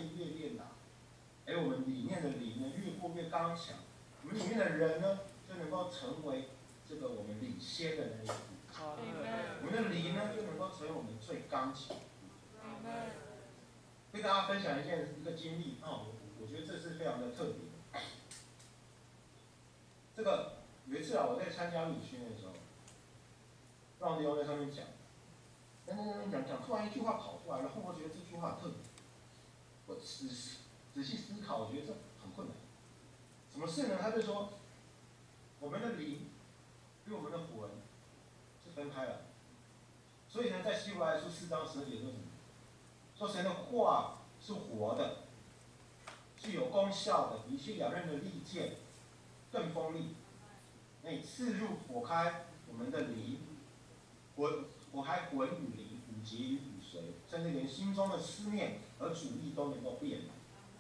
我们里面的灵呢越过越刚强，我们里面的人呢就能够成为这个我们领先的那一步。我们的灵呢就能够成为我们最刚强的部分。跟大家分享一个经历我觉得这是非常的特别的。这个有一次我在参加旅训的时候。让弟兄在上面讲，突然一句话跑出来，然后我觉得这句话很特别，我仔细思考，我觉得这很困难。什么事呢？他就说，我们的灵与我们的魂是分开了，所以呢，在希伯来书4章12节说什么？说神的话是活的，是有功效的，比起两刃的利剑更锋利，可以刺入剖开我们的灵。我还魂与灵、骨节与骨髓，甚至连心中的思念和主意都能够辨明。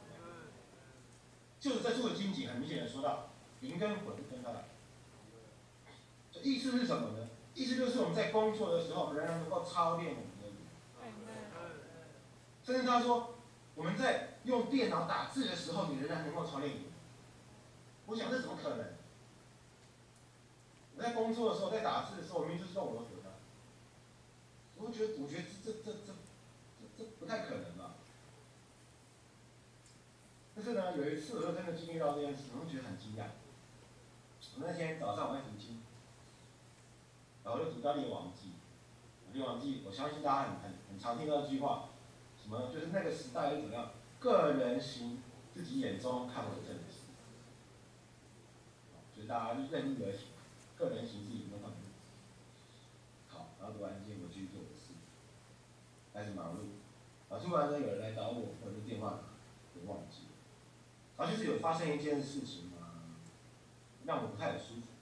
就是在这个经节很明显的说到，灵跟魂分开来。这意思是什么呢？意思就是我们在工作的时候，仍然能够操练我们的灵。甚至他说，我们在用电脑打字的时候，你仍然能够操练灵。我想这怎么可能？我在工作的时候，在打字的时候，我明明就是用我的魂啊。我觉得这不太可能吧？但是呢，有一次我就真的经历到这件事，我就觉得很惊讶。我那天早上我在读经，然后就读到《列王纪》，《列王纪》我相信大家很常听到这句话，什么就是那个时代是怎么样，个人行自己眼中看为正的事，就是大家任意而行，个人行自己的方面。好，然后读完经，我继续做我的事，开始忙碌。突然呢，有人来找我，我的电话给忘记了。然后就是有发生一件事情让我不太舒服。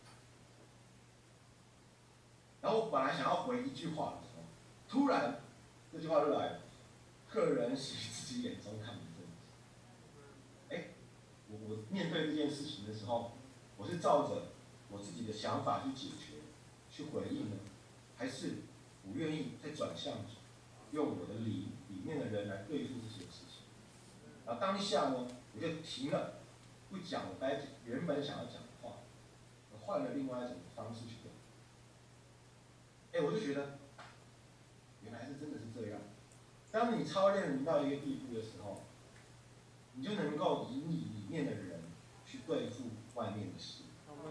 然后我本来想要回一句话的时候，突然这句话就来了：个人行自己眼中看为正的事。我面对这件事情的时候，我是照着我自己的想法去解决、去回应呢，还是我愿意再转向用我的里面的人来对付这些事情？然后当下呢，我就停了，不讲我原本想要讲的话，我换了另外一种方式去讲。我就觉得原来是真的是这样。当你操练到一个地步的时候，你就能够以你里面的人去对付外面的事。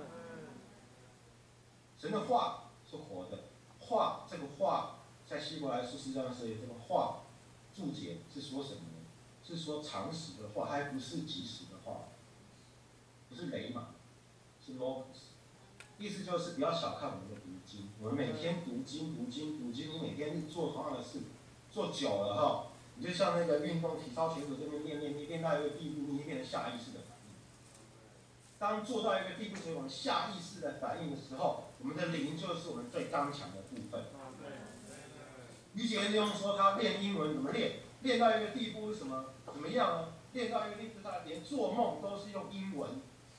神的话是活的，话这个话在希伯来书4章这里，这个话注解是说什么呢？是说常识的话，还不是即时的话，不是雷马，是 logos。意思就是不要小看我们的读经，我们每天读经，你每天做同样的事，做久了哈，你就像那个运动体操选手这边练到一个地步，你会变成下意识的反应。当做到一个地步，成为我们下意识的反应的时候，我们的灵就是我们最刚强的部分。于姐弟兄说他练英文怎么练？练到一个地步是什么？怎么样呢？练到一个地步，他连做梦都是用英文。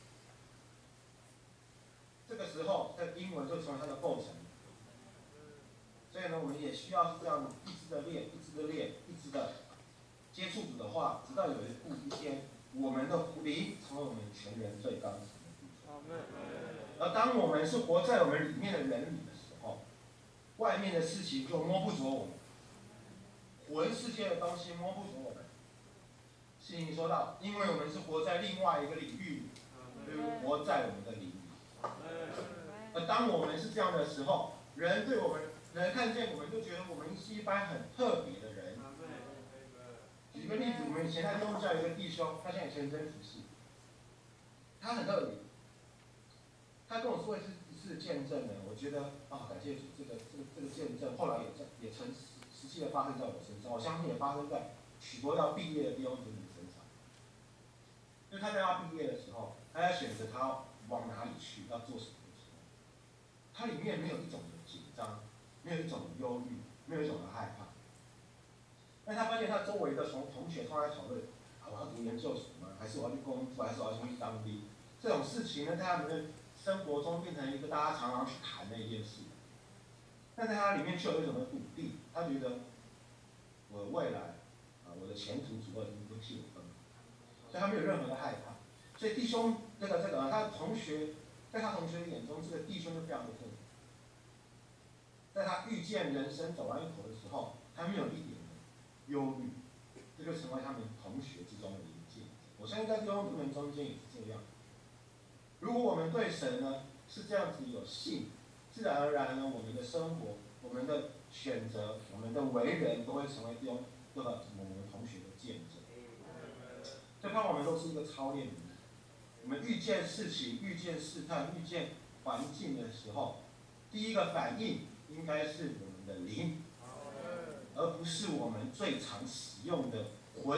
这个时候，这英文就成为它的构成。所以呢，我们也需要是这样一直的练，一直的练，一直的接触主的话，直到有一天，我们的灵成为我们全人最刚强的部分。而当我们是活在我们里面的人里的时候，外面的事情就摸不着我们，魂世界的东西摸不着我们。圣经说到，因为我们是活在另外一个领域里，就是活在我们的灵里。而当我们是这样的时候，人看见我们就觉得我们是一班很特别的人。举个例子，我们以前在东教有一个弟兄，他现在全真服侍，他很特别。他跟我说一次见证呢，我觉得感谢主，这个见证后来也实际的发生在我身上，我相信也发生在许多要毕业的弟兄姊妹身上。因为他在要毕业的时候，他在选择他往哪里去，要做什么的时候，他里面没有一种的紧张，没有一种的忧虑，没有一种的害怕。但他发现他周围的同学都在讨论，我要读研究所吗？还是我要去工作？还是我要去当兵？这种事情呢，在他们的生活中变成一个大家常常去谈的一件事。但在他里面却有一种的笃定，他觉得我的未来我的前途主要已经不替我分了，所以他没有任何的害怕。所以弟兄他同学，在他同学的眼中，这个弟兄就非常的特别。在他遇见人生走完一口的时候，他没有一点的忧虑，这就成为他们同学之中的一个见证。我相信在弟兄姊妹中间也是这样。如果我们对神呢是这样子有信，自然而然呢，我们的生活、我们的选择、我们的为人都会成为我们同学的见证。这盼望我们都是一个操练的。我们遇见事情、遇见试探、遇见环境的时候，第一个反应应该是我们的灵，而不是我们最常使用的魂。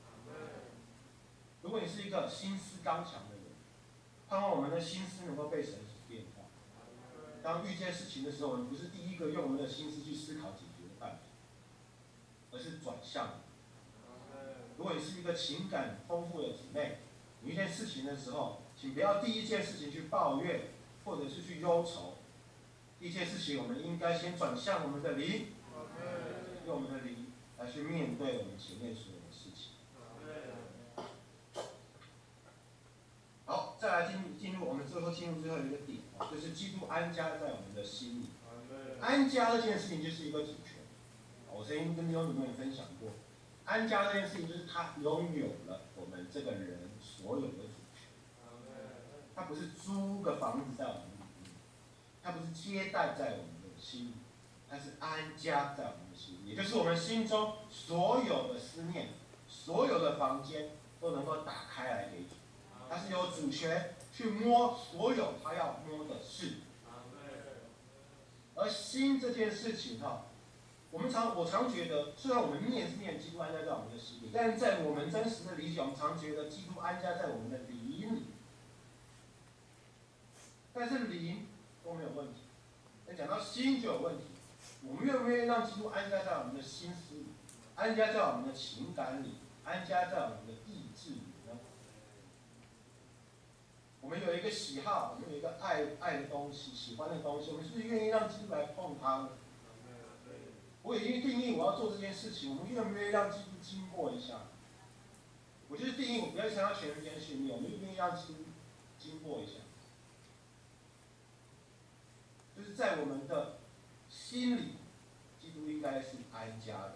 如果你是一个心思刚强的人，盼望我们的心思能够被神所变化。当遇见事情的时候，我们不是第一个用我们的心思去思考解决的办法，而是转向。如果你是一个情感丰富的姊妹，你遇见事情的时候，请不要第一件事情去抱怨，或者是去忧愁。第一件事情，我们应该先转向我们的灵，用我们的灵来去面对我们前面所有的事情。好，再来进入我们最后最后一个点，就是基督安家在我们的心里。安家这件事情就是一个主权。我曾经跟弟兄姊妹分享过，安家这件事情就是他拥有了我们这个人所有的主权。他不是租个房子在我们里面，他不是接待在我们的心里，他是安家在我们的心里，也就是我们心中所有的思念、所有的房间、 都能够打开来给主，他是有主权去摸所有他要摸的事。而心这件事情哈，我常觉得，虽然我们念是念基督安家在我们的心里，但是在我们真实的理解，我们常觉得基督安家在我们的灵里，但是灵都没有问题，但讲到心就有问题。我们愿不愿意让基督安家在我们的心思里，安家在我们的情感里，安家在我们的意志里呢？我们有一个喜好，我们有一个爱的东西，喜欢的东西，我们是不是愿意让基督来碰它呢？我已经定义我要做这件事情，我们愿不愿意让基督经过一下？我就是定义我不要想要全人间训练，我们愿不愿意让基督经过一下？就是在我们的心里，基督应该是安家的。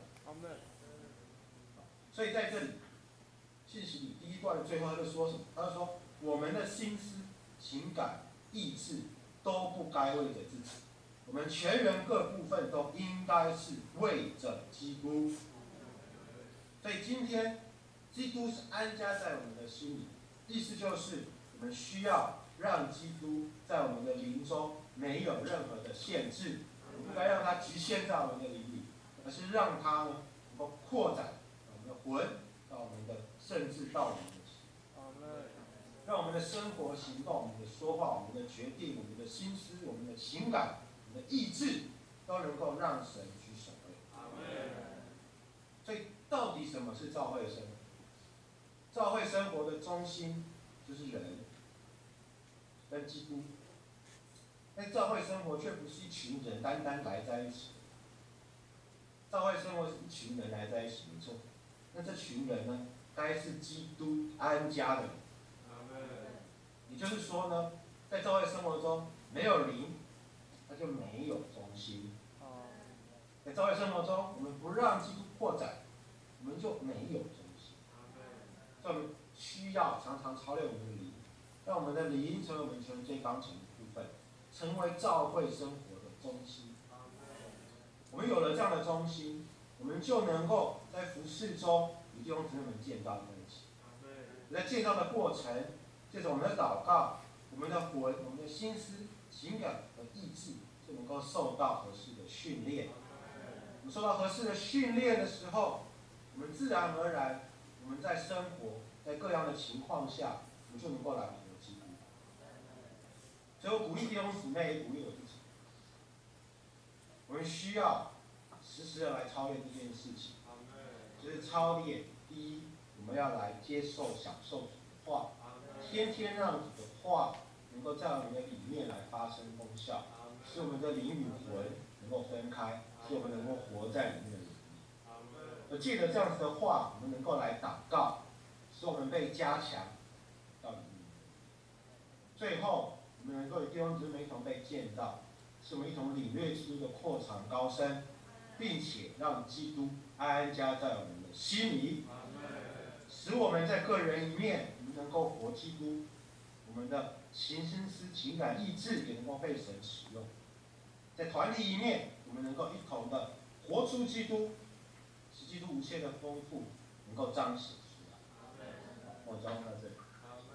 所以在这里，信息里第一段的最后他就说什么？他就说我们的心思、情感、意志都不该为着自己，我们全人各部分都应该是为着基督。所以今天，基督是安家在我们的心里，意思就是我们需要让基督在我们的灵中没有任何的限制，我们不该让它局限在我们的灵里，而是让它呢能够扩展我们的魂到我们的，甚至到我们的心，让我们的生活行动、我们的说话、我们的决定、我们的心思、我们的情感、我们的意志，都能够让神居首位。所以，到底什么是教会生活？教会生活的中心就是人跟基督，但教会生活却不是一群人单单来在一起。教会生活是一群人来在一起，没错。那这群人呢，该是基督安家的人。也就是说呢，在教会生活中没有灵，那就没有中心。在教会生活中，我们不让基督扩展，我们就没有中心。所以我们需要常常操练我们的灵，让我们的灵成为我们全最刚强的部分，成为教会生活的中心。我们有了这样的中心，我们就能够在服事中与弟兄姊妹们建造在一起。在建造的过程，借着我们的祷告，我们的魂、我们的心思、情感和意志，就能够受到合适的训练。我们受到合适的训练的时候，我们自然而然，我们在生活，在各样的情况下，我们就能够来合基督。所以我鼓励弟兄姊妹，也鼓励我自己，我们需要时时的来操练这件事情。就是操练，第一，我们要来接受、享受主的话，天天让主的话能够在我们的里面来发生功效，使我们的灵与魂能够分开，使我们能够活在里面的里面。而借着这样子的话，我们能够来祷告，使我们被加强到里面。最后，我们能够与弟兄姊妹一同被建造，使我们一同领略基督的扩长高深，并且让基督安家在我们的心里，使我们在个人一面，我们能够活基督，我们的心思、情感、意志也能够被神使用。在团体一面，我们能够一同的活出基督，使基督无限的丰富能够彰显出来。我教到这里。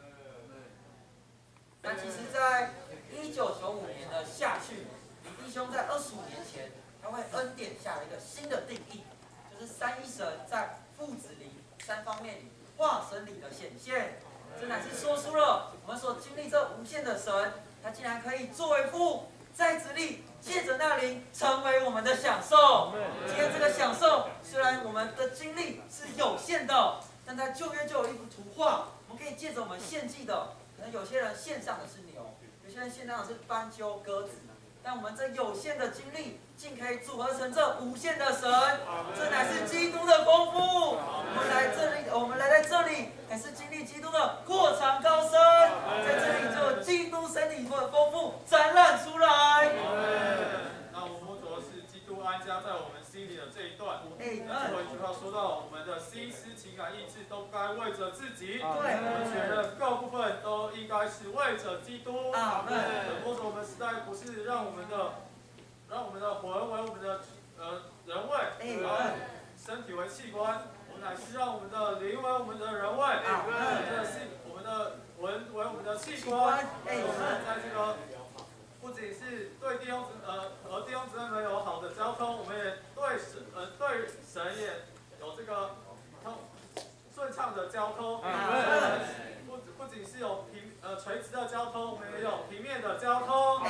那其实，在1995年的夏训，李弟兄在25年前，他为恩典下了一个新的定义，就是三一神在父子里三方面里化身里的显现。这乃是说出了我们所经历这无限的神，他竟然可以作为父，在子里借着那灵成为我们的享受。今天这个享受，虽然我们的经历是有限的，但在旧约就有一幅图画，我们可以借着我们献祭的，可能有些人献上的是牛，有些人献上的是斑鸠、鸽子。但我们这有限的经历，竟可以组合成这无限的神，这乃是基督的丰富。我们来在这里，乃是经历基督的扩长高深，在这里就有基督身体的丰富展览出来。 那我们主要是基督安家在我们心里的这一段。最后一句话说到，我们的心思、情感、意志都该为着自己，我们觉得各部分都应该是为着基督。或者我们实在不是让我们的魂为我们的人位，身体为器官，我们们乃是让我们的灵为我们的人为，我们的性，我们的魂为我们的器官。我们在这个不仅是对弟兄和弟兄姊妹们有好的交通，我们也对神也有这个顺畅的交通。不仅是有垂直的交通，我们也有平面的交通。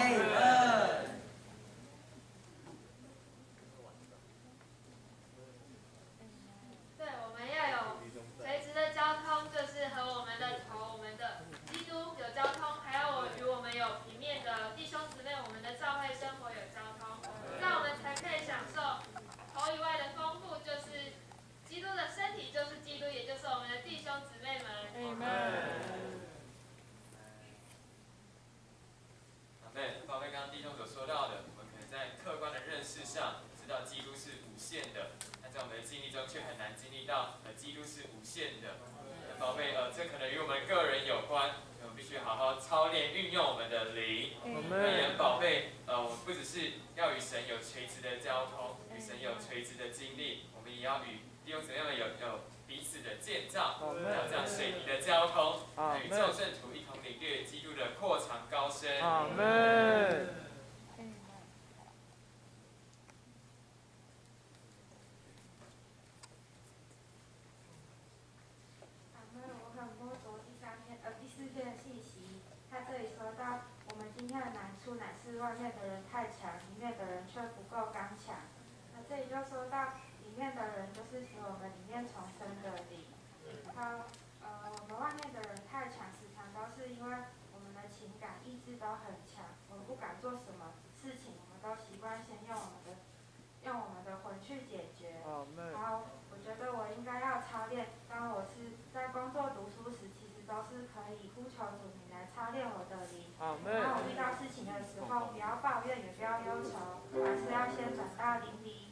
对，我们要有垂直的交通，就是和我们的头、我们的基督有交通，还有与我们有平面的弟兄姊妹，我们的教会生活有交通，这样我们才可以享受头以外的丰富，就是基督的身体，就是基督，也就是我们的弟兄姊妹们。 宝贝，刚刚弟兄所说到的，我们可能在客观的认识上知道基督是无限的，但在我们的经历中却很难经历到基督是无限的。宝贝，这可能与我们个人有关，我们必须好好操练运用我们的灵。宝贝，我们不只是要与神有垂直的交通，与神有垂直的经历，我们也要与弟兄姊妹们有彼此的建造，还有这样水泥的交通，与众圣徒一同领略基督的扩长高深。 阿门。 我很摸着第4篇的信息，他这里说到，我们今天的难处乃是外面的人太强，里面的人却不够刚强。那这里就说到，里面的人就是使我们里面重生的灵。我们外面的人太强，时常都是因为我们的情感意志都很强，我们不敢做什么事情，我们都习惯先用我们的魂去解决。然后我觉得我应该要操练，当我是在工作读书时，其实都是可以呼求主名来操练我的灵。当我遇到事情的时候，不要抱怨，也不要忧愁，而是要先转到灵里。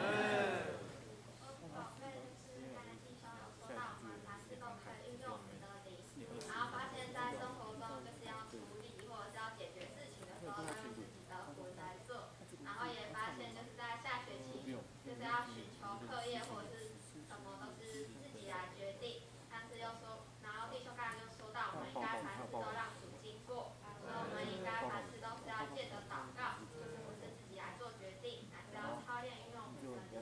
然后发现在生活中就是要处理或者是要解决事情的时候，要用自己的魂来做。然后也发现就是在下学期就是要寻求课业或者是什么都是自己来决定。但是又说，然后弟兄刚才就说到，我们应该凡事都让主经过，所以我们应该凡事都是要借着祷告，就是不是自己来做决定，还是要操练运用我们的灵。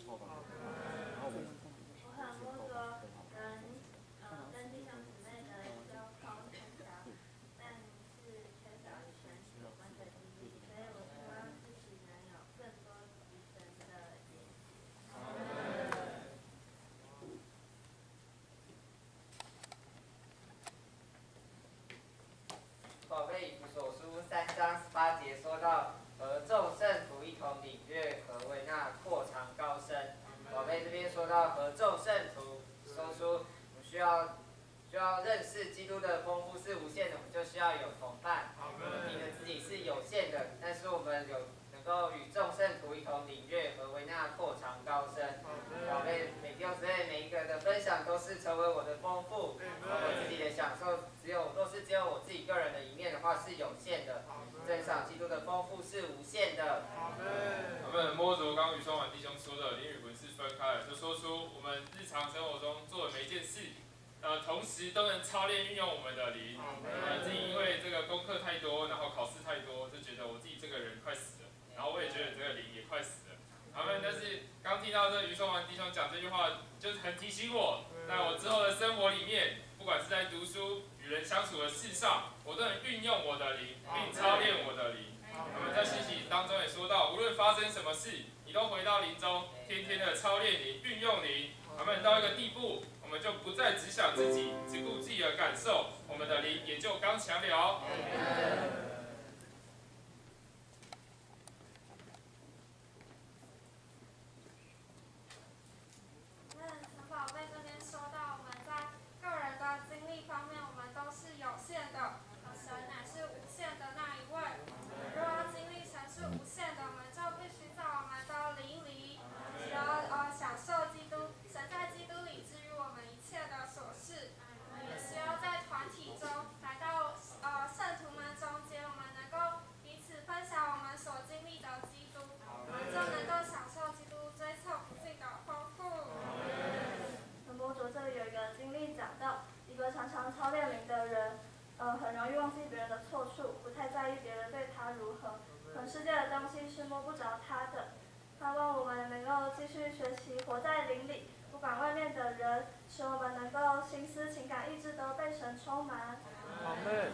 我很摸着跟弟兄姊妹的交通成长，但是缺少与神有关的经历，所以我希望自己能有更多与神的联系。 宝贝，以弗所书3章18节说到，和众圣徒一同领略何为那扩长高深。宝贝这边说到和众圣徒，说出我们需要认识基督的丰富是无限的，我们就需要有同伴。我们觉得自己是有限的，但是我们能够与众圣徒一同领略何为那扩长高深。宝贝，每弟兄姊妹每一个的分享都是成为我的丰富，我自己的享受若是只有我自己个人的一面的话是有限的。珍赏基督的丰富是无限的。 我们摸着刚刚宇双婉弟兄说的灵与魂是分开的，就说出我们日常生活中做的每一件事，同时都能操练运用我们的灵。自己因为这个功课太多，然后考试太多，就觉得我自己这个人快死了，然后我也觉得这个灵也快死了。但是刚听到这于双婉弟兄讲这句话，就是很提醒我，在我之后的生活里面，不管是在读书、与人相处的事上，我都能运用我的灵，并操练我的灵。我们在信息当中也说到，无论发生什么事，你都回到灵中，天天的操练灵，运用灵。到一个地步，我们就不再只想自己，只顾自己的感受，我们的灵也就刚强了。 陈宝贝这边说到，我们在个人的经历方面，我们都是有限的，神乃是无限的那一位。如果要经历神是无限的，我们就必须在我们的灵里，只要享受基督，神在基督里治愈我们一切的琐事。我们也需要在团体中来到圣徒们中忘记别人的错处，不太在意别人对他如何。本世界的东西是摸不着他的。盼望我们能够继续学习，活在灵里，不管外面的人，使我们能够心思、情感、意志都被神充满。 阿门。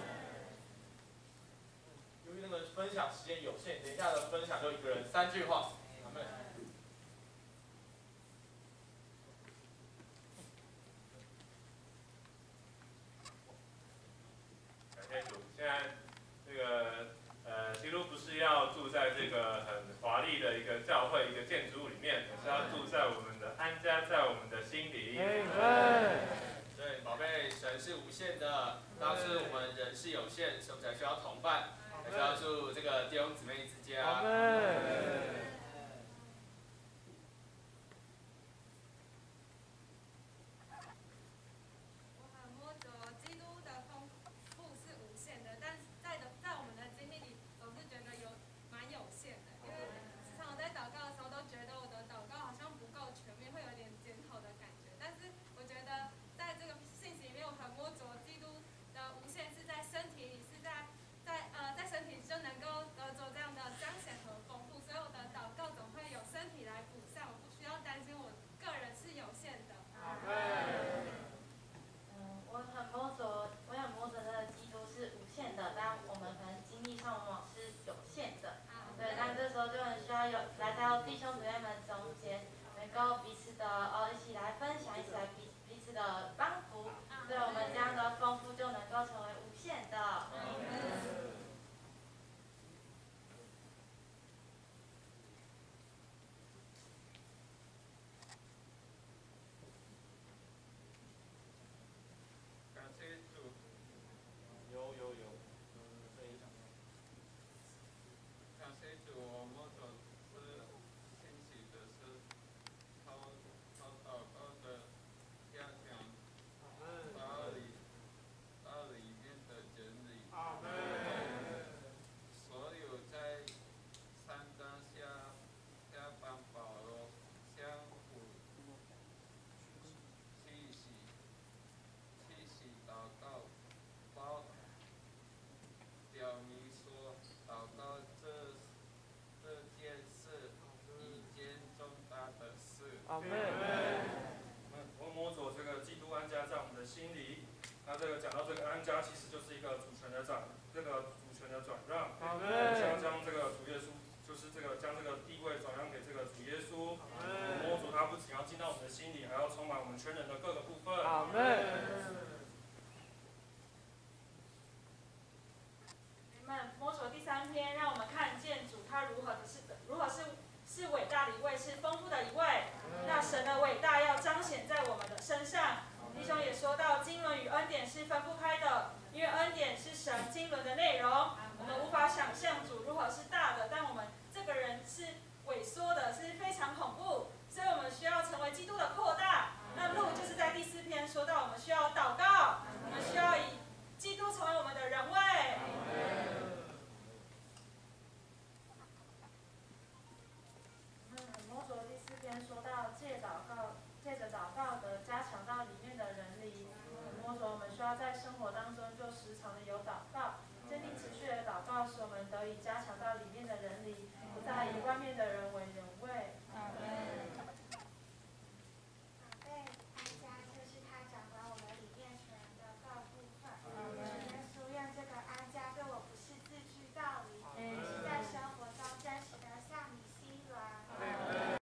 由于那个分享时间有限，等一下的分享就一个人3句话。阿门。 感谢主，现在这个基督不是要住在这个很华丽的一个教会、一个建筑物里面，而是要住在我们的安家，在我们的心里。 对，宝贝，神是无限的，当时我们人是有限，所以我们才需要同伴，才需要住这个弟兄姊妹之间啊。 来到弟兄姊妹们中间，能够彼此的一起来分享，一起来彼此的帮扶，对我们这样的丰富就能够成为无限的。 感谢主。 有。 感谢主，我们总是欣喜的是，靠祷告的加强，道里面的真理。所有在山岗下帮保罗相互气息祷告，表明说祷告这件事一件重大的事。 阿门。 我们摸着这个基督安家在我们的心里。那这个讲到这个安家，其实就是一个主权的转让。 阿门。 将这个主耶稣，就是将这个地位转让给这个主耶稣。摸着他不仅要进到我们的心里，还要充满我们全人的各个